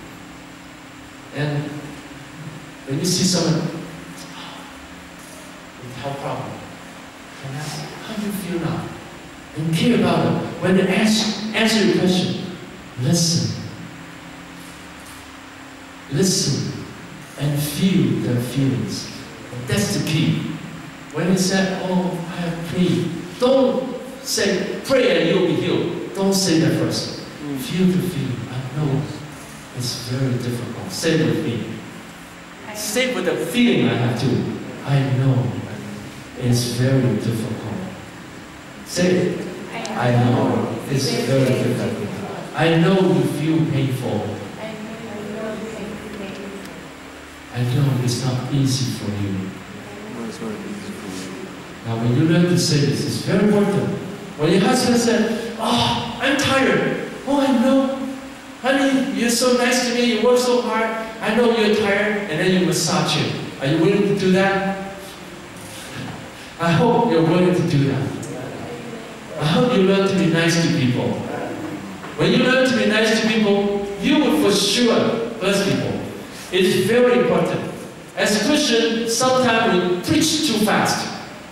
S1: And when you see someone with health problem, and ask, how do you feel now? And care about them. When they ask, answer your question, listen. Listen and feel their feelings. And that's the key. When you say, oh, I have prayed, don't say, pray and you'll be healed. Don't say that first. Mm. Feel the feeling. I know it's very difficult. Say it with me. Say it with the feeling I have to. I know it's very difficult. Say it. I know it's very difficult. I know you feel painful. I know it's not easy for you. Now when you learn to say this, it's very important. When your husband said, oh, I'm tired. Oh, I know. Honey, you're so nice to me. You work so hard. I know you're tired. And then you massage him. Are you willing to do that? I hope you're willing to do that. I hope you learn to be nice to people. When you learn to be nice to people, you will for sure bless people. It is very important. As Christians, sometimes we preach too fast.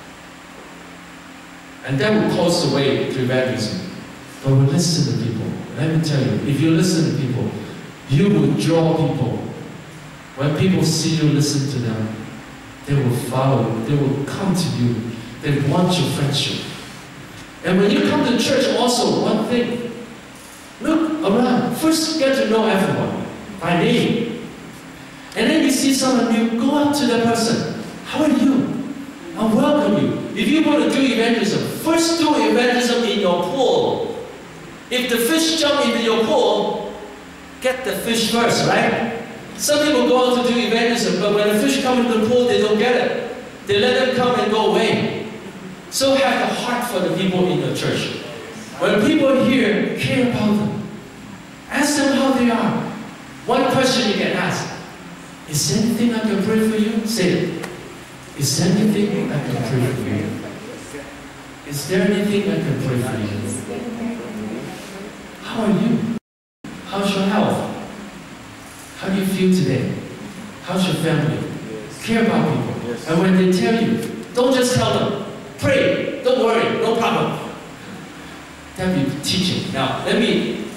S1: And that will close the way to evangelism. But we listen to people. Let me tell you, if you listen to people, you will draw people. When people see you listen to them, they will follow you. They will come to you. They want your friendship. And when you come to church also, one thing, look around. First, get to know everyone by name. And then you see someone new, go up to that person. How are you? I welcome you. If you want to do evangelism, first do evangelism in your pool. If the fish jump into your pool, get the fish first, right? Some people go out to do evangelism, but when the fish come into the pool, they don't get it. They let them come and go away. So have the heart for the people in your church. When people here, care about them. Ask them how they are. One question you can ask. Is there anything I can pray for you? Say it. Is there anything I can pray for you? Is there anything I can pray for you? How are you? How's your health? How do you feel today? How's your family? Yes. Care about people. Yes. And when they tell you, don't just tell them, pray, don't worry, no problem. That'll be teaching. Now, let me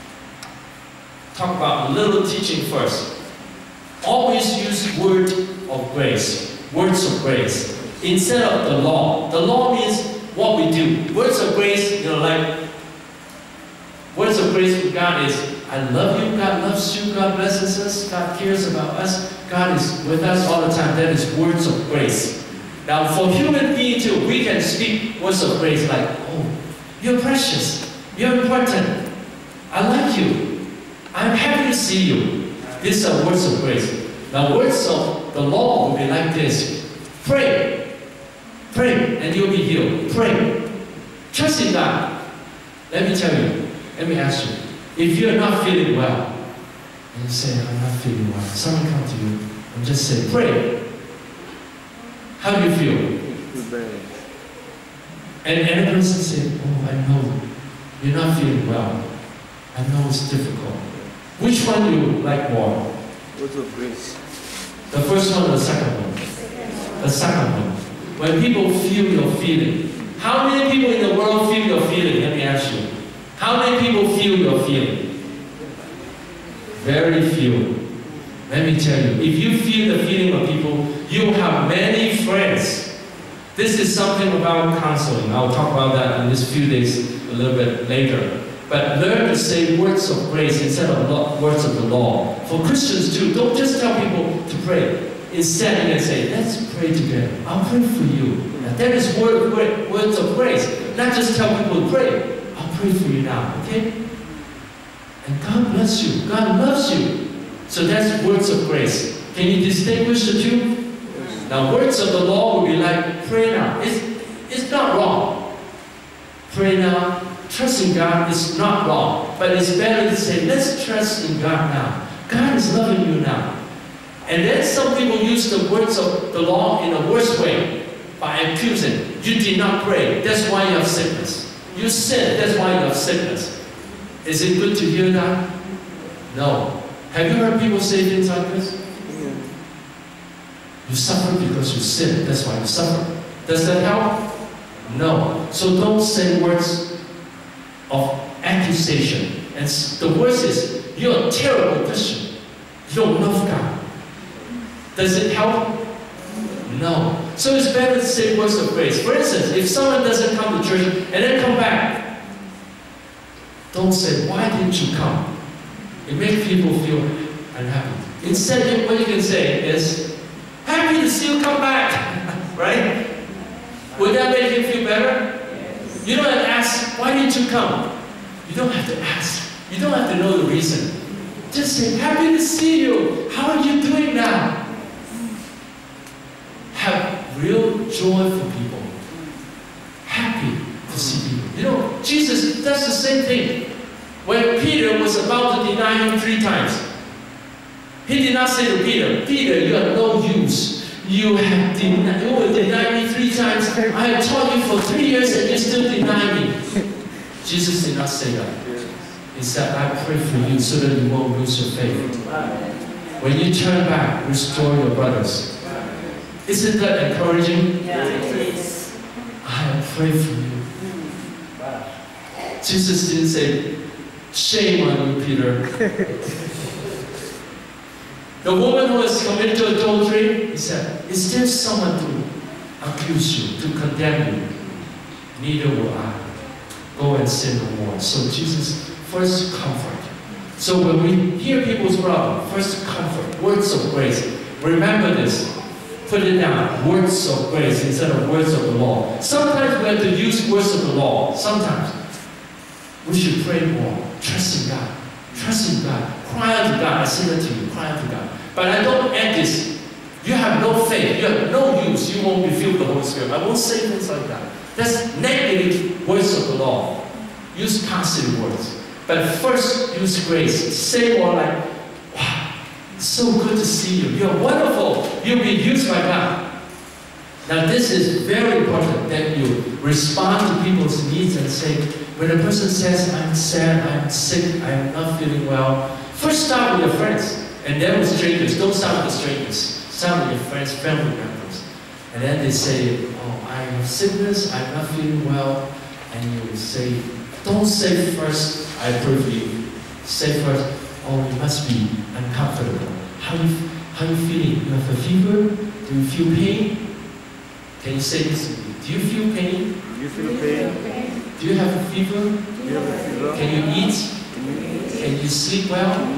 S1: talk about a little teaching first. Always use word of grace, words of grace, instead of the law. The law means what we do. Words of grace, you know, like, words of grace with God is, I love you, God loves you, God blesses us, God cares about us, God is with us all the time. That is words of grace. Now, for human beings too, we can speak words of grace like, oh, you're precious, you're important, I like you, I'm happy to see you. These are words of grace. Now, words of the law will be like this. Pray. Pray, and you'll be healed. Pray. Trust in God. Let me tell you, let me ask you, if you're not feeling well, and you say, I'm not feeling well, someone come to you and just say, pray. How do you feel? And another person say, oh, I know, you're not feeling well. I know it's difficult. Which one do you like more?
S2: Words of grace.
S1: The first one or the second one? The second one. When people feel your feeling. How many people in the world feel your feeling? Let me ask you. How many people feel your feeling? Very few. Let me tell you, if you feel the feeling of people, you will have many friends. This is something about counseling. I'll talk about that in these few days a little bit later. but learn to say words of grace instead of lo- words of the law. For Christians too, don't just tell people to pray. Instead, you can say, let's pray together. I'll pray for you. Now, that is word, word, words of grace. Not just tell people to pray. I'll pray for you now, okay? And God bless you. God loves you. So that's words of grace. Can you distinguish the two? Now, words of the law will be like, pray now. It's, it's not wrong. Pray now. Trust in God is not wrong. But it's better to say, let's trust in God now. God is loving you now. And then some people use the words of the law in a worse way by accusing. You did not pray. That's why you have sickness. You sinned. That's why you have sickness. Is it good to hear that? No. Have you heard people say things like this? You suffer because you sin. That's why you suffer. Does that help? No. So don't say words of accusation. And the worst is, you're a terrible Christian. You don't love God. Does it help? No. So it's better to say words of grace. For instance, if someone doesn't come to church and then come back, don't say, why didn't you come? It makes people feel unhappy. Instead, what you can say is, happy to see you come back. Right? Would that make you feel better? You don't have to ask, why didn't you come? You don't have to ask. You don't have to know the reason. Just say, happy to see you. How are you doing now? Have real joy for people. Happy to see people. You know, Jesus does the same thing. When Peter was about to deny him three times, he did not say to Peter, Peter, you are no use. You have denied, you will deny me three times. I have taught you for three years and you still deny me. Jesus did not say that. He said, I pray for you so that you won't lose your faith. When you turn back, restore your brothers. Isn't that encouraging?
S3: Yeah, it is.
S1: I pray for you. Jesus didn't say, shame on you, Peter. The woman who was committed to adultery, he said, is there someone to accuse you, to condemn you? Neither will I. Go and sin no more. So Jesus, first comfort. So when we hear people's problem, first comfort, words of grace. Remember this. Put it down. Words of grace instead of words of the law. Sometimes we have to use words of the law. Sometimes. We should pray more. Trust in God. Trust in God. Cry out to God. I say that to you. Cry out to God. But I don't add this. You have no faith. You have no use. You won't be filled with the Holy Spirit. I won't say things like that. That's negative words of the law. Use positive words. But first, use grace. Say more like, wow, it's so good to see you. You're wonderful. You'll be used by God. Now this is very important that you respond to people's needs and say, when a person says, I'm sad, I'm sick, I'm not feeling well, first start with your friends. And then with strangers. Don't start with strangers. Start with your friends, family members. And then they say, oh, I have sickness, I'm not feeling well. And you say, don't say first, I pray for you. Say first, oh, you must be uncomfortable. How you, how you feeling? You have a fever? Do you feel pain? Can you say this to me? Do you feel pain?
S2: Do you feel pain?
S1: Do you have a fever?
S2: Do you have a fever?
S1: Can you eat? Can you sleep well?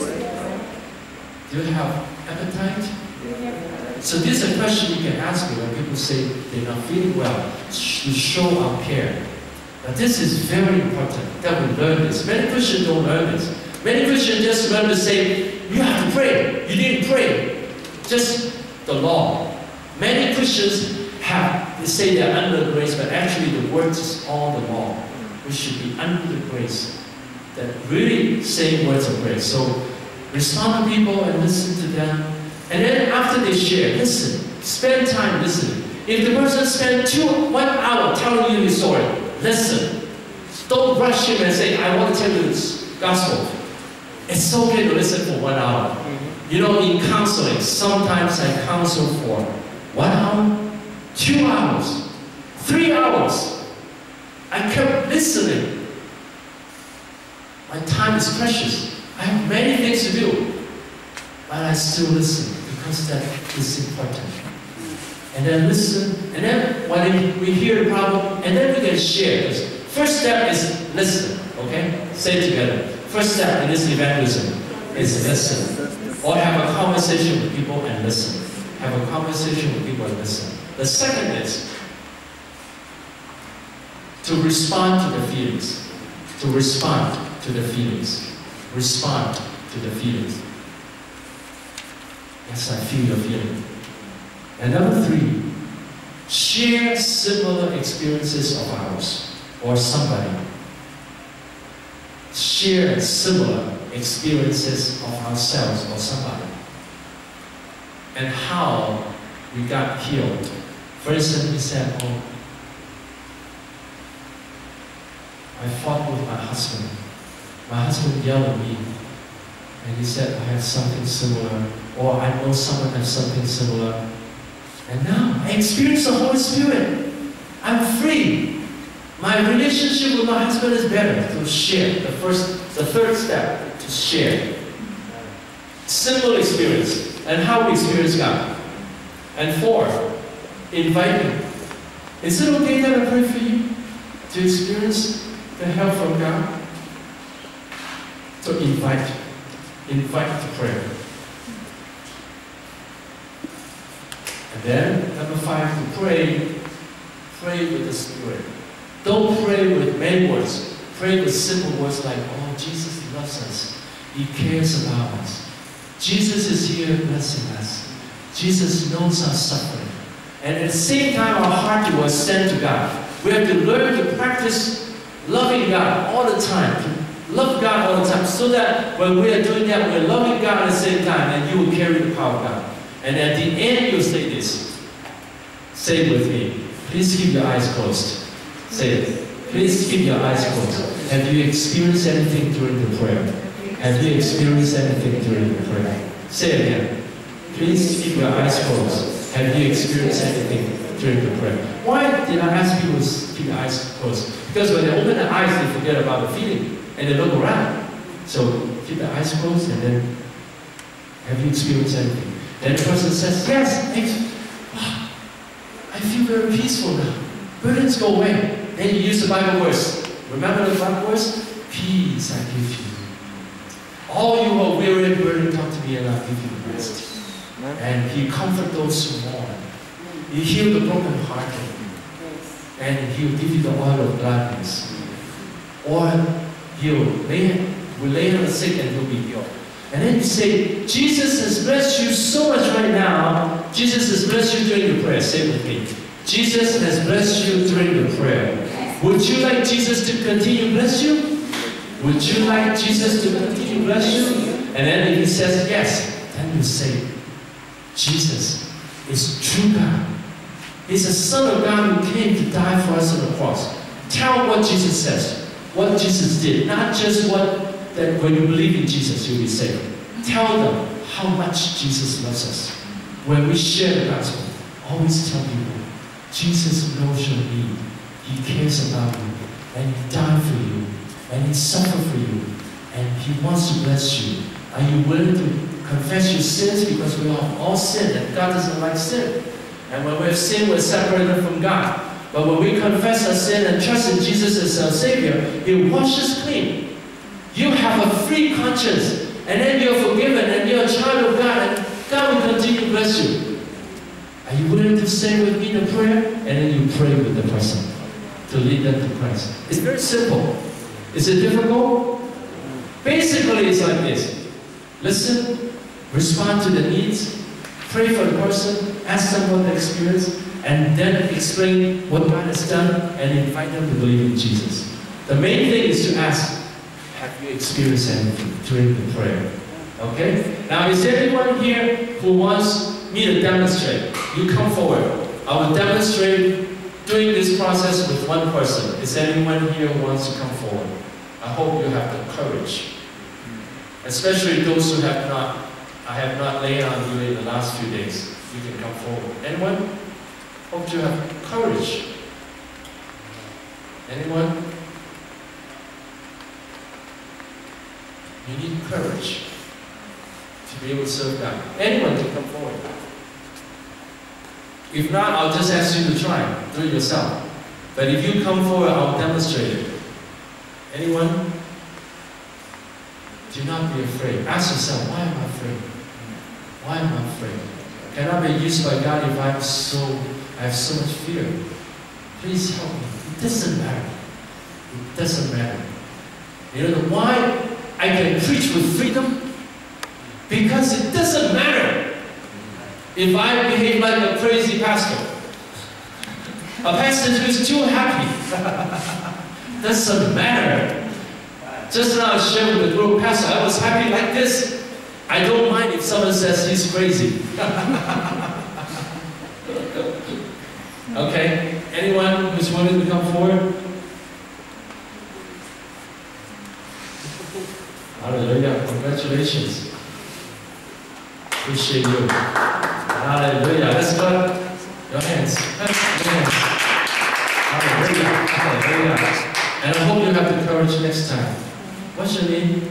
S1: Do you have appetite? So this is a question you can ask me when people say they're not feeling well. To show our care. But this is very important that we learn this. Many Christians don't learn this. Many Christians just learn to say, you have to pray. You didn't pray. Just the law. Many Christians have, they say they're under grace, but actually the words is all the law. We should be under the grace. That really say words of grace. So respond to people and listen to them. And then after they share, listen. Spend time listening. If the person spent two, one hour telling you his story, listen. Don't rush him and say, I want to tell you this gospel. It's okay to listen for one hour. Mm-hmm. You know, in counseling, sometimes I counsel for one hour, two hours, three hours. I kept listening. My time is precious. I have many things to do. But I still listen because that is important. And then listen, and then when we hear the problem, and then we can share. First step is listen, okay? Say it together. First step in this evangelism is listen. Or have a conversation with people and listen. Have a conversation with people and listen. The second is to respond to the feelings. To respond to the feelings. Respond to the feelings. Yes, I feel your feeling. And number three, share similar experiences of ours or somebody. Share similar experiences of ourselves or somebody. And how we got healed. For instance, he said, oh, I fought with my husband. My husband yelled at me. And he said, I have something similar. Or I know someone has something similar. And now I experience the Holy Spirit. I'm free. My relationship with my husband is better. To share. The first, the third step, to share. Simple experience. And how we experience God. And four, invite Him. Is it okay that I pray for you? To experience the help from God? So invite. Invite to prayer. And then, number five, to pray. Pray with the Spirit. Don't pray with many words. Pray with simple words like, oh, Jesus loves us. He cares about us. Jesus is here blessing us. Jesus knows our suffering. And at the same time, our heart will ascend to God. We have to learn to practice loving God all the time. To love God all the time. So that when we are doing that, we're loving God at the same time. And you will carry the power of God. And at the end, you'll say this. Say it with me. Please keep your eyes closed. Say it. Please keep your eyes closed. Have you experienced anything during the prayer? Have you experienced anything during the prayer? Say it again. Please keep your eyes closed. Have you experienced anything during the prayer? Why did I ask people to keep their eyes closed? Because when they open their eyes, they forget about the feeling. And they look around. So keep their eyes closed and then, have you experienced anything? Then the person says, yes, wow, I feel very peaceful now. Burdens go away. Then you use the Bible verse. Remember the Bible verse? Peace I give you. All you who are weary and burdened, come to me and I'll give you rest. And He comforts those who mourn. He heals the brokenhearted. And He will give you the oil of gladness. Or He'll lay, will lay on the sick and He'll be healed. And then you say, Jesus has blessed you so much right now. Jesus has blessed you during the prayer. Say it with me. Jesus has blessed you during the prayer. Would you like Jesus to continue to bless you? Would you like Jesus to continue to bless you? And then if He says yes, then you say, Jesus is true God. He's the Son of God who came to die for us on the cross. Tell what Jesus says, what Jesus did, not just what that when you believe in Jesus, you'll be saved. Tell them how much Jesus loves us. When we share the gospel, always tell people, Jesus knows your need. He cares about you. And He died for you. And He suffered for you. And He wants to bless you. Are you willing to confess your sins? Because we have all sinned, and God doesn't like sin. And when we have sinned, we're separated from God. But when we confess our sin and trust in Jesus as our Savior, He washes us clean. You have a free conscience, and then you're forgiven, and you're a child of God, and God will continue to bless you. Are you willing to say with me the prayer? And then you pray with the person to lead them to Christ. It's very simple. Is it difficult? Basically, it's like this. Listen, respond to the needs, pray for the person, ask them what they experience, and then explain what God has done, and invite them to believe in Jesus. The main thing is to ask, have you experienced anything during the prayer? Okay? Now, is there anyone here who wants me to demonstrate? You come forward. I will demonstrate doing this process with one person. Is there anyone here who wants to come forward? I hope you have the courage. Especially those who have not, I have not laid on you in the last few days. You can come forward. Anyone? Hope you have courage. Anyone? You need courage to be able to serve God. Anyone can come forward. If not, I'll just ask you to try. Do it yourself. But if you come forward, I'll demonstrate it. Anyone? Do not be afraid. Ask yourself, why am I afraid? Why am I afraid? Can I be used by God if I'm so, I have so much fear? Please help me. It doesn't matter. It doesn't matter. You know why I can preach with freedom? Because it doesn't matter if I behave like a crazy pastor. A pastor who is too happy. Doesn't matter. Just now I shared with the group, Pastor, I was happy like this. I don't mind if someone says he's crazy. Okay? Anyone who's willing to come forward? Hallelujah. Congratulations. Appreciate you. Hallelujah. Let's clap your hands. Clap your hands. Hallelujah. Hallelujah. And I hope you have the courage next time. What's your name?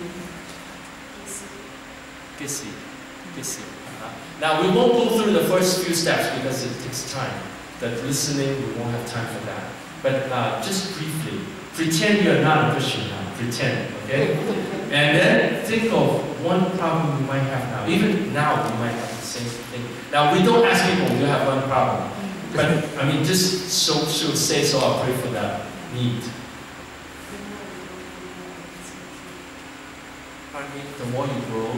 S1: Kissy. Kissy. Uh-huh. Now we won't go through the first few steps because it takes time. The listening, we won't have time for that. But uh, just briefly, pretend you're not a Christian now. Pretend, okay? And then think of one problem you might have now. Even now, you might have the same thing. Now, we don't ask people, you have one problem. But, I mean, just so, so say so, I'll pray for that need. I mean, the more you grow,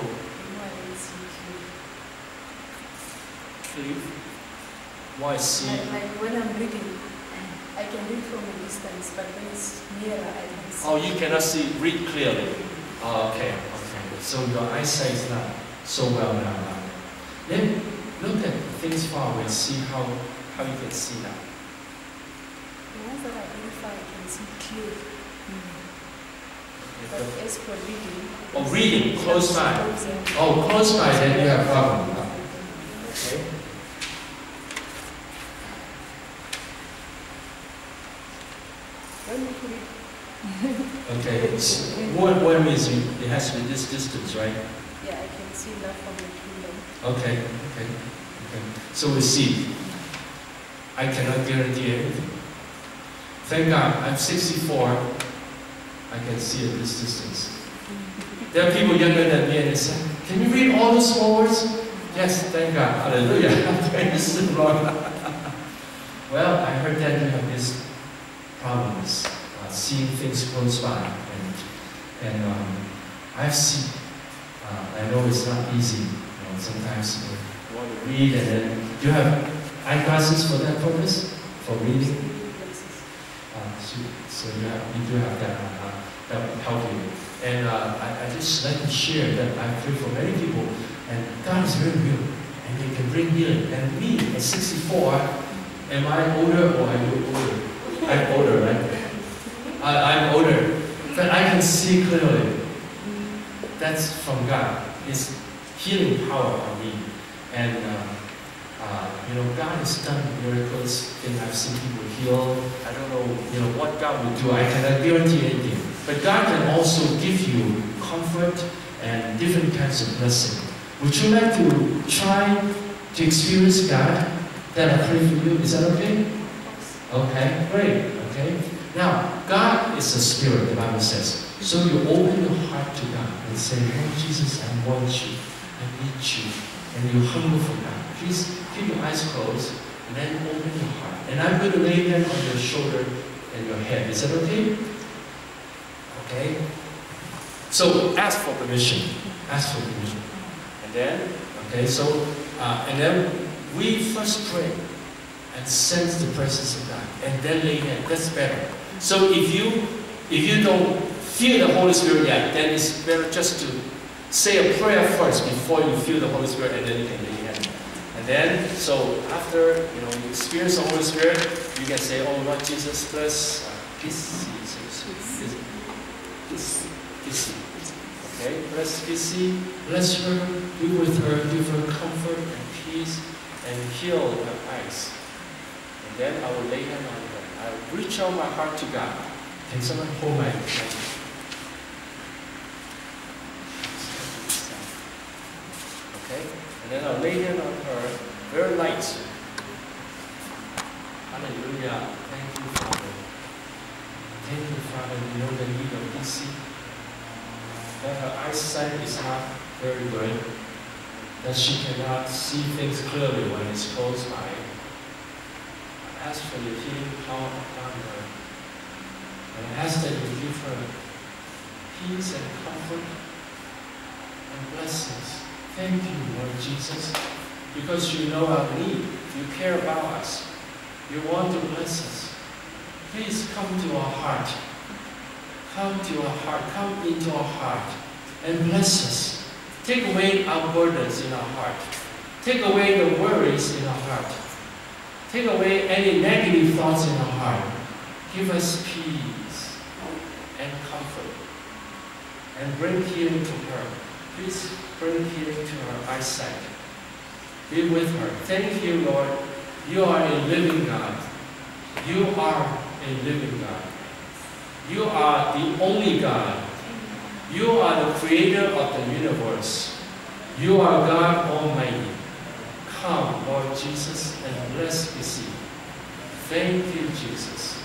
S1: why see?
S3: Like, like when I'm reading, I can read from a distance, but when it's nearer, I can see.
S1: Oh, you cannot see, read clearly. Oh, okay, okay. So your eyesight is not so well now. now. Then look at things far away, see how, how you can see that.
S3: The ones that are very far, I can see clearly.
S1: Okay,
S3: But
S1: but,
S3: as for reading...
S1: oh, reading, close by. Oh, close by, then you have a problem. Okay.
S3: When we put it...
S1: Okay, so what, what means you, it has to be this distance, right?
S3: Yeah, I can see enough from the kingdom.
S1: Okay, okay, okay. So we see. I cannot guarantee anything. Thank God, I'm sixty-four. I can see at this distance. There are people younger than me and they say, can you read all those small words? Yes, thank God. Hallelujah. Praise the Lord. Well, I heard that you have these problems, uh, seeing things close by. And, and um, I've seen, uh, I know it's not easy. You know, sometimes you want to read and then you have eyeglasses for that purpose, for reading. Uh, so, so you, have, you do have that, uh, that will help you. And uh, I, I just like to share that I pray for many people, and God is very real, and He can bring healing. And me, at sixty-four, am I older or are you older? I'm older, right? I, I'm older, but I can see clearly. That's from God. His healing power on me. And uh, uh, you know, God has done miracles, and I've seen people healed. I don't know, you know, what God will do. I cannot guarantee anything. But God can also give you comfort and different kinds of blessing. Would you like to try to experience God? Then I pray for you. Is that okay? Okay, great. Okay. Now, God is a spirit, the Bible says. So you open your heart to God and say, Lord Jesus, I want you. I need you. And you hunger for God. Please keep your eyes closed and then open your heart. And I'm going to lay them on your shoulder and your head. Is that okay? Okay? So ask for permission. Ask for permission. And then, okay, so, uh, and then we first pray and sense the presence of God. And then lay hands. That's better. So if you, if you don't feel the Holy Spirit yet, then it's better just to say a prayer first before you feel the Holy Spirit, and then you can lay hands. And then, so after, you know, you experience the Holy Spirit, you can say, oh Lord Jesus, bless uh, peace. Peace. Peace. Okay, bless Kissy, bless her, be with her, give her comfort and peace, and heal her eyes. And then I will lay hand on her. I will reach out my heart to God. Can someone hold my hand? Okay, and then I'll lay hand on her, very light. Hallelujah. Thank you, Father. Thank you, Father. You know the need of Kissy. that her eyesight is not very good, that she cannot see things clearly when it's close by. I ask for your healing power upon her. And I ask that you give her peace and comfort and blessings. Thank you, Lord Jesus, because you know our need. You care about us. You want to bless us. Please come to our heart. Come to our heart. Come into our heart and bless us. Take away our burdens in our heart. Take away the worries in our heart. Take away any negative thoughts in our heart. Give us peace and comfort. And bring healing to her. Please bring healing to her eyesight. Be with her. Thank you, Lord. You are a living God. You are a living God. You are the only God. You are the creator of the universe. You are God Almighty. Come, Lord Jesus, and bless Issy. Thank you, Jesus.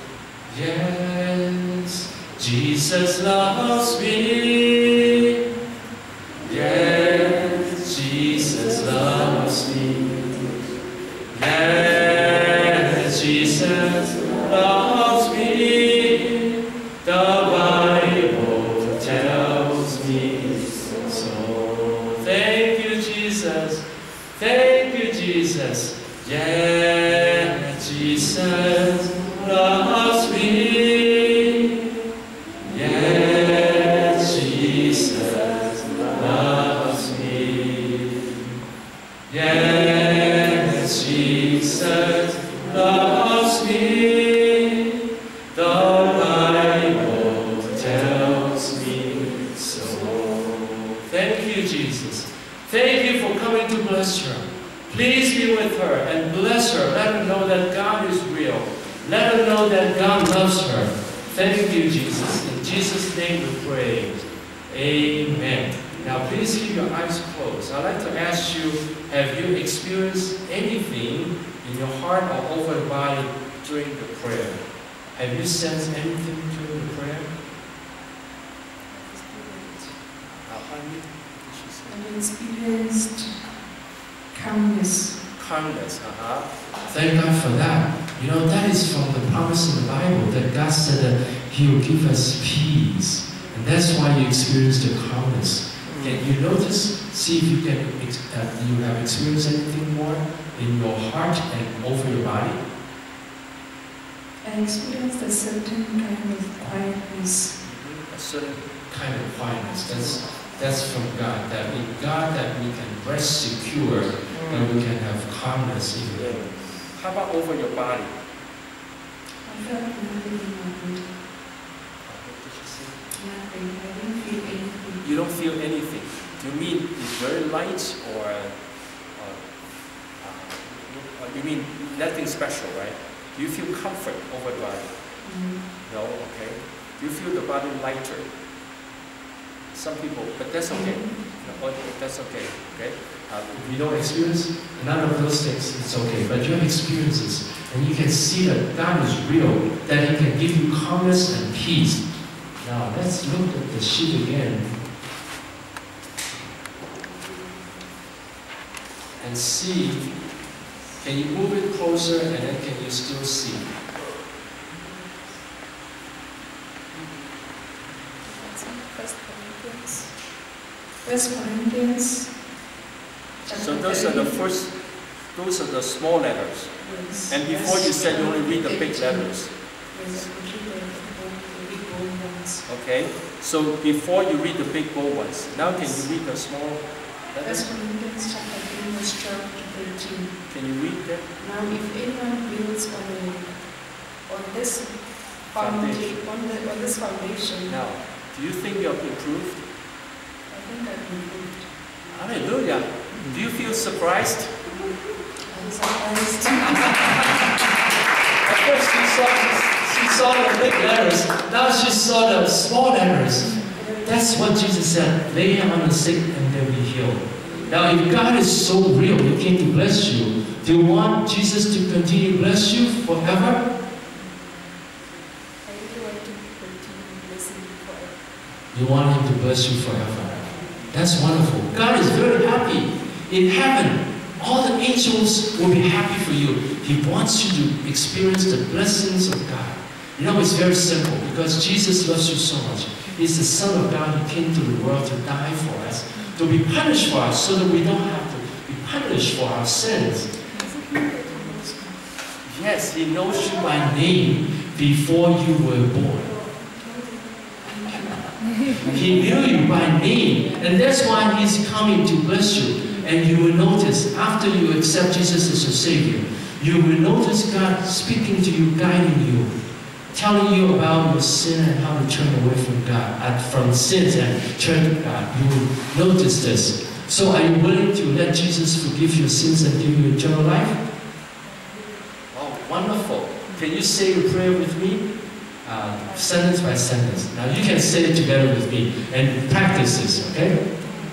S1: Yes, Jesus loves me. Yes, Jesus loves me. Yes, Jesus loves me. The Bible tells me so. Thank you, Jesus. Thank you, Jesus. Yes, Jesus loves me. Yes, Jesus loves me. Yes, Jesus loves me. The Bible tells me so. Thank you, Jesus. Thank you for coming to bless her. Please be with her and bless her. Let her know that God is real. Let her know that God loves her. Thank you, Jesus. In Jesus' name we pray. Amen. Now please keep your eyes closed. I'd like to ask you, have you experienced anything in your heart or over the body during the prayer? Have you sensed anything during the prayer?
S3: I've experienced calmness.
S1: Calmness, uh-huh. Thank God for that. You know, that is from the promise in the Bible that God said that He will give us peace. And that's why you experience the calmness. Can you notice, see if you can, uh, you have experienced anything more in your heart and over your body?
S3: I experienced a certain kind of quietness.
S1: A certain kind of quietness. That's that's from God. That in God that we can rest secure mm. and we can have calmness in Him. How about over your body?
S3: I felt nothing in my body. Nothing. I didn't feel anything.
S1: You don't feel anything. Do you mean it's very light or, or uh, you mean nothing special, right? Do you feel comfort over the body?
S3: Mm.
S1: No? Okay. Do you feel the body lighter? Some people, but that's okay. No, that's okay. Okay. Uh, if you don't experience none of those things, it's okay. But you have experiences, and you can see that God is real. That He can give you calmness and peace. Now let's look at the sheet again and see. Can you move it closer, and then can you still see?
S3: First Corinthians. First Corinthians.
S1: So those are the first, those are the small letters.
S3: Yes.
S1: And before you said you only read the big letters.
S3: Yes, we read the big bold ones.
S1: Okay. So before you read the big bold ones, now can you read the small letters?
S3: First Corinthians chapter three, verse twelve to thirteen.
S1: Can you read that?
S3: Now, if anyone builds on a, on this foundation, on, the, on this foundation,
S1: Now, do you think you have improved?
S3: I think I've improved.
S1: Hallelujah. Do you feel surprised?
S3: I'm surprised.
S1: At first she saw, she saw the big letters, now she saw the small letters. That's what Jesus said. Lay hands on the sick and they'll be healed. Now if God is so real, He came to bless you, do you want Jesus to continue to bless you forever?
S3: I really want to continue blessing you forever.
S1: You want Him to bless you forever. That's wonderful. God is very happy. In heaven, all the angels will be happy for you. He wants you to experience the blessings of God. You know, it's very simple because Jesus loves you so much. He's the Son of God who came to the world to die for us, to be punished for us so that we don't have to be punished for our sins. Yes, He knows you by name before you were born. He knew you by name, and that's why He's coming to bless you. And you will notice, after you accept Jesus as your Savior, you will notice God speaking to you, guiding you, telling you about your sin and how to turn away from God, and from sins and turn to God. You will notice this. So are you willing to let Jesus forgive your sins and give you eternal life? Oh, wonderful. Can you say a prayer with me? Uh, sentence by sentence. Now you can say it together with me and practice this, okay?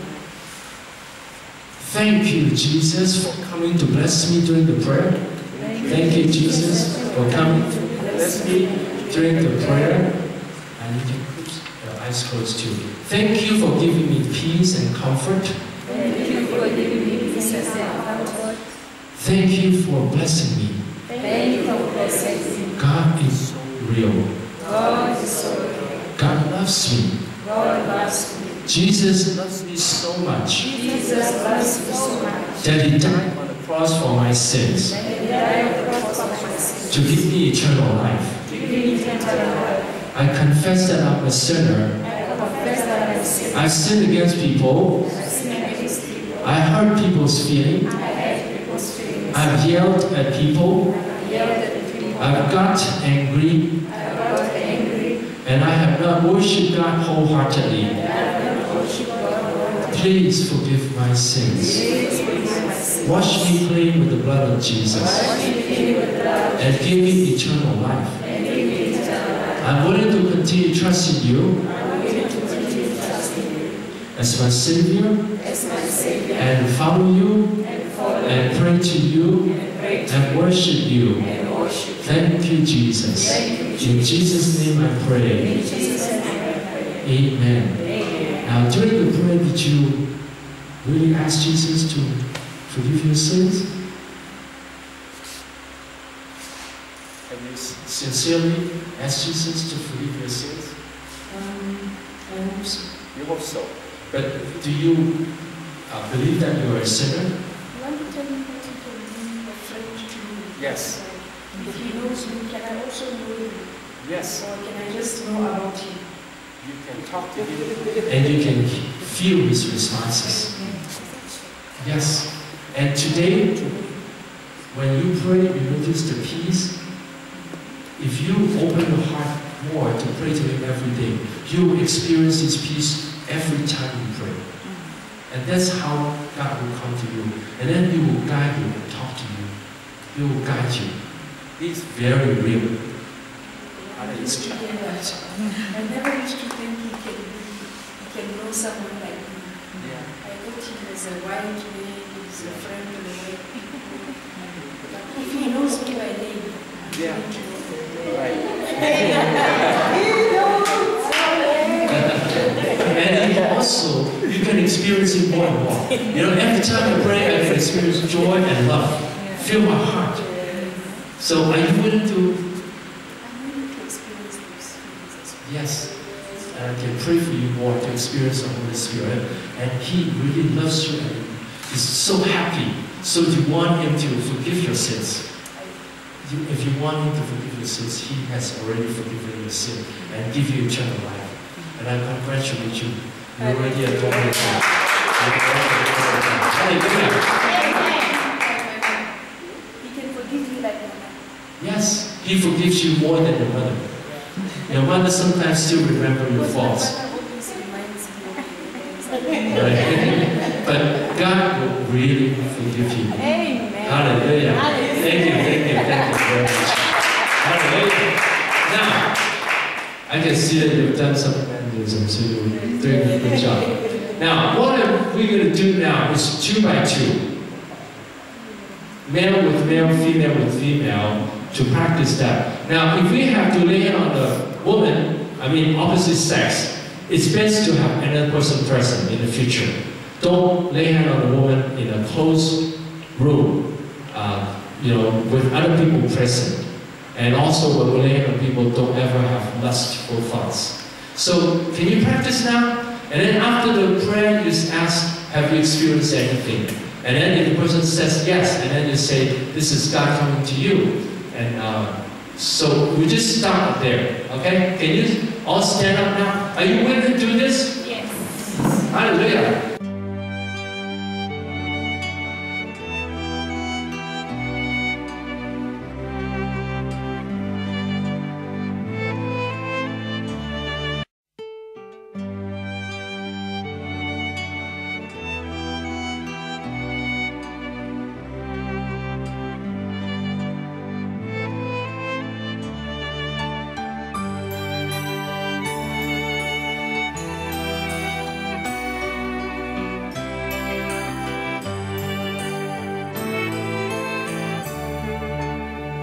S1: Thank you, Jesus, for coming to bless me during the prayer. Thank you, Jesus, for coming to bless me during the prayer. And you can put your eyes closed too. Thank you for giving me peace and comfort.
S3: Thank you for giving me peace and comfort.
S1: Thank you for blessing me.
S3: Thank you for blessing me.
S1: God is so real.
S3: God is so real.
S1: God loves me.
S3: God loves me.
S1: Jesus loves me so much.
S3: Jesus loves me so much.
S1: That He died on the cross for my sins.
S3: That He died on the cross for my sins.
S1: To give me eternal life.
S3: To give me eternal life.
S1: I confess that I'm a sinner.
S3: I confess that I'm a sinner.
S1: I've sinned against people.
S3: I've sinned against people.
S1: I hurt people's feelings.
S3: I hurt people's feelings.
S1: I've yelled at people.
S3: I've yelled at people.
S1: I've got angry.
S3: I've got angry.
S1: And I have not worshipped God wholeheartedly.
S3: And I have not worshipped God wholeheartedly.
S1: Please forgive my sins.
S3: Please forgive my sins.
S1: Wash me clean with the blood of Jesus.
S3: Wash me clean with the blood of
S1: And give me eternal life.
S3: And give me eternal life.
S1: I'm willing to continue trusting you
S3: I'm willing to continue trusting you
S1: as my Savior
S3: as my Savior
S1: and follow you
S3: and follow
S1: and pray to you
S3: and pray to
S1: and worship you.
S3: and worship.
S1: Thank you, Jesus.
S3: Thank you,
S1: In Jesus' name I pray.
S3: In Jesus' name I pray.
S1: Amen.
S3: Amen.
S1: Now, during the prayer, did you really ask Jesus to forgive your sins? Have you sincerely asked Jesus to forgive your sins?
S3: Um, I hope so.
S1: You hope so. But do you uh, believe that you are a sinner?
S3: I want to tell you that he can be a friend to me.
S1: Yes.
S3: Like, if he knows me, can I also know him?
S1: Yes.
S3: Or can I just know about him?
S1: You can talk to him. And you can feel his responses. Yes. And today, when you pray, you notice the peace. If you open your heart more to pray to Him every day, you will experience His peace every time you pray. And that's how God will come to you. And then He will guide you and talk to you. He will guide you. He's very real.
S3: I used to hear that. I never used to think he can be, he can know someone like me.
S1: Yeah.
S3: I thought he was a wild man, he's a friend of the way. But if he knows me by name, I'm
S1: Yeah.
S3: going to know him.
S1: Right. And he also, you can experience it more and more. You know, every time I pray, I can experience joy and love. Fill my heart. So are you willing to?
S3: I'm willing to experience those feelings as well.
S1: Yes. And I can pray for you more to experience the Holy Spirit. And He really loves you and is so happy. So you want Him to forgive your sins. You, if you want Him to forgive your sins, He has already forgiven your sin and give you eternal life. And I congratulate you. You're already a total child. Hallelujah.
S3: He can forgive you like a man.
S1: Yes, He forgives you more than your mother. Your mother sometimes still remember your faults.
S3: My mother always reminds me of the
S1: Right? But God will really forgive you.
S3: Amen.
S1: Hallelujah.
S3: Hallelujah.
S1: Thank you, thank you, thank you very much. Hallelujah. Now, I can see that you've done some evangelism, so you're doing a good job. Now, what we're going to do now is two by two. Male with male, female with female, to practice that. Now, if we have to lay on the woman, I mean opposite sex, it's best to have another person present in the future. Don't lay hand on a woman in a closed room, uh, you know, with other people present. And also, when we lay hand on people, don't ever have lustful thoughts. So, can you practice now? And then after the prayer, you just ask, have you experienced anything? And then if the person says yes, and then you say, this is God coming to you. And uh, so we just start there, okay? Can you all stand up now? Are you willing to do this?
S3: Yes.
S1: Hallelujah.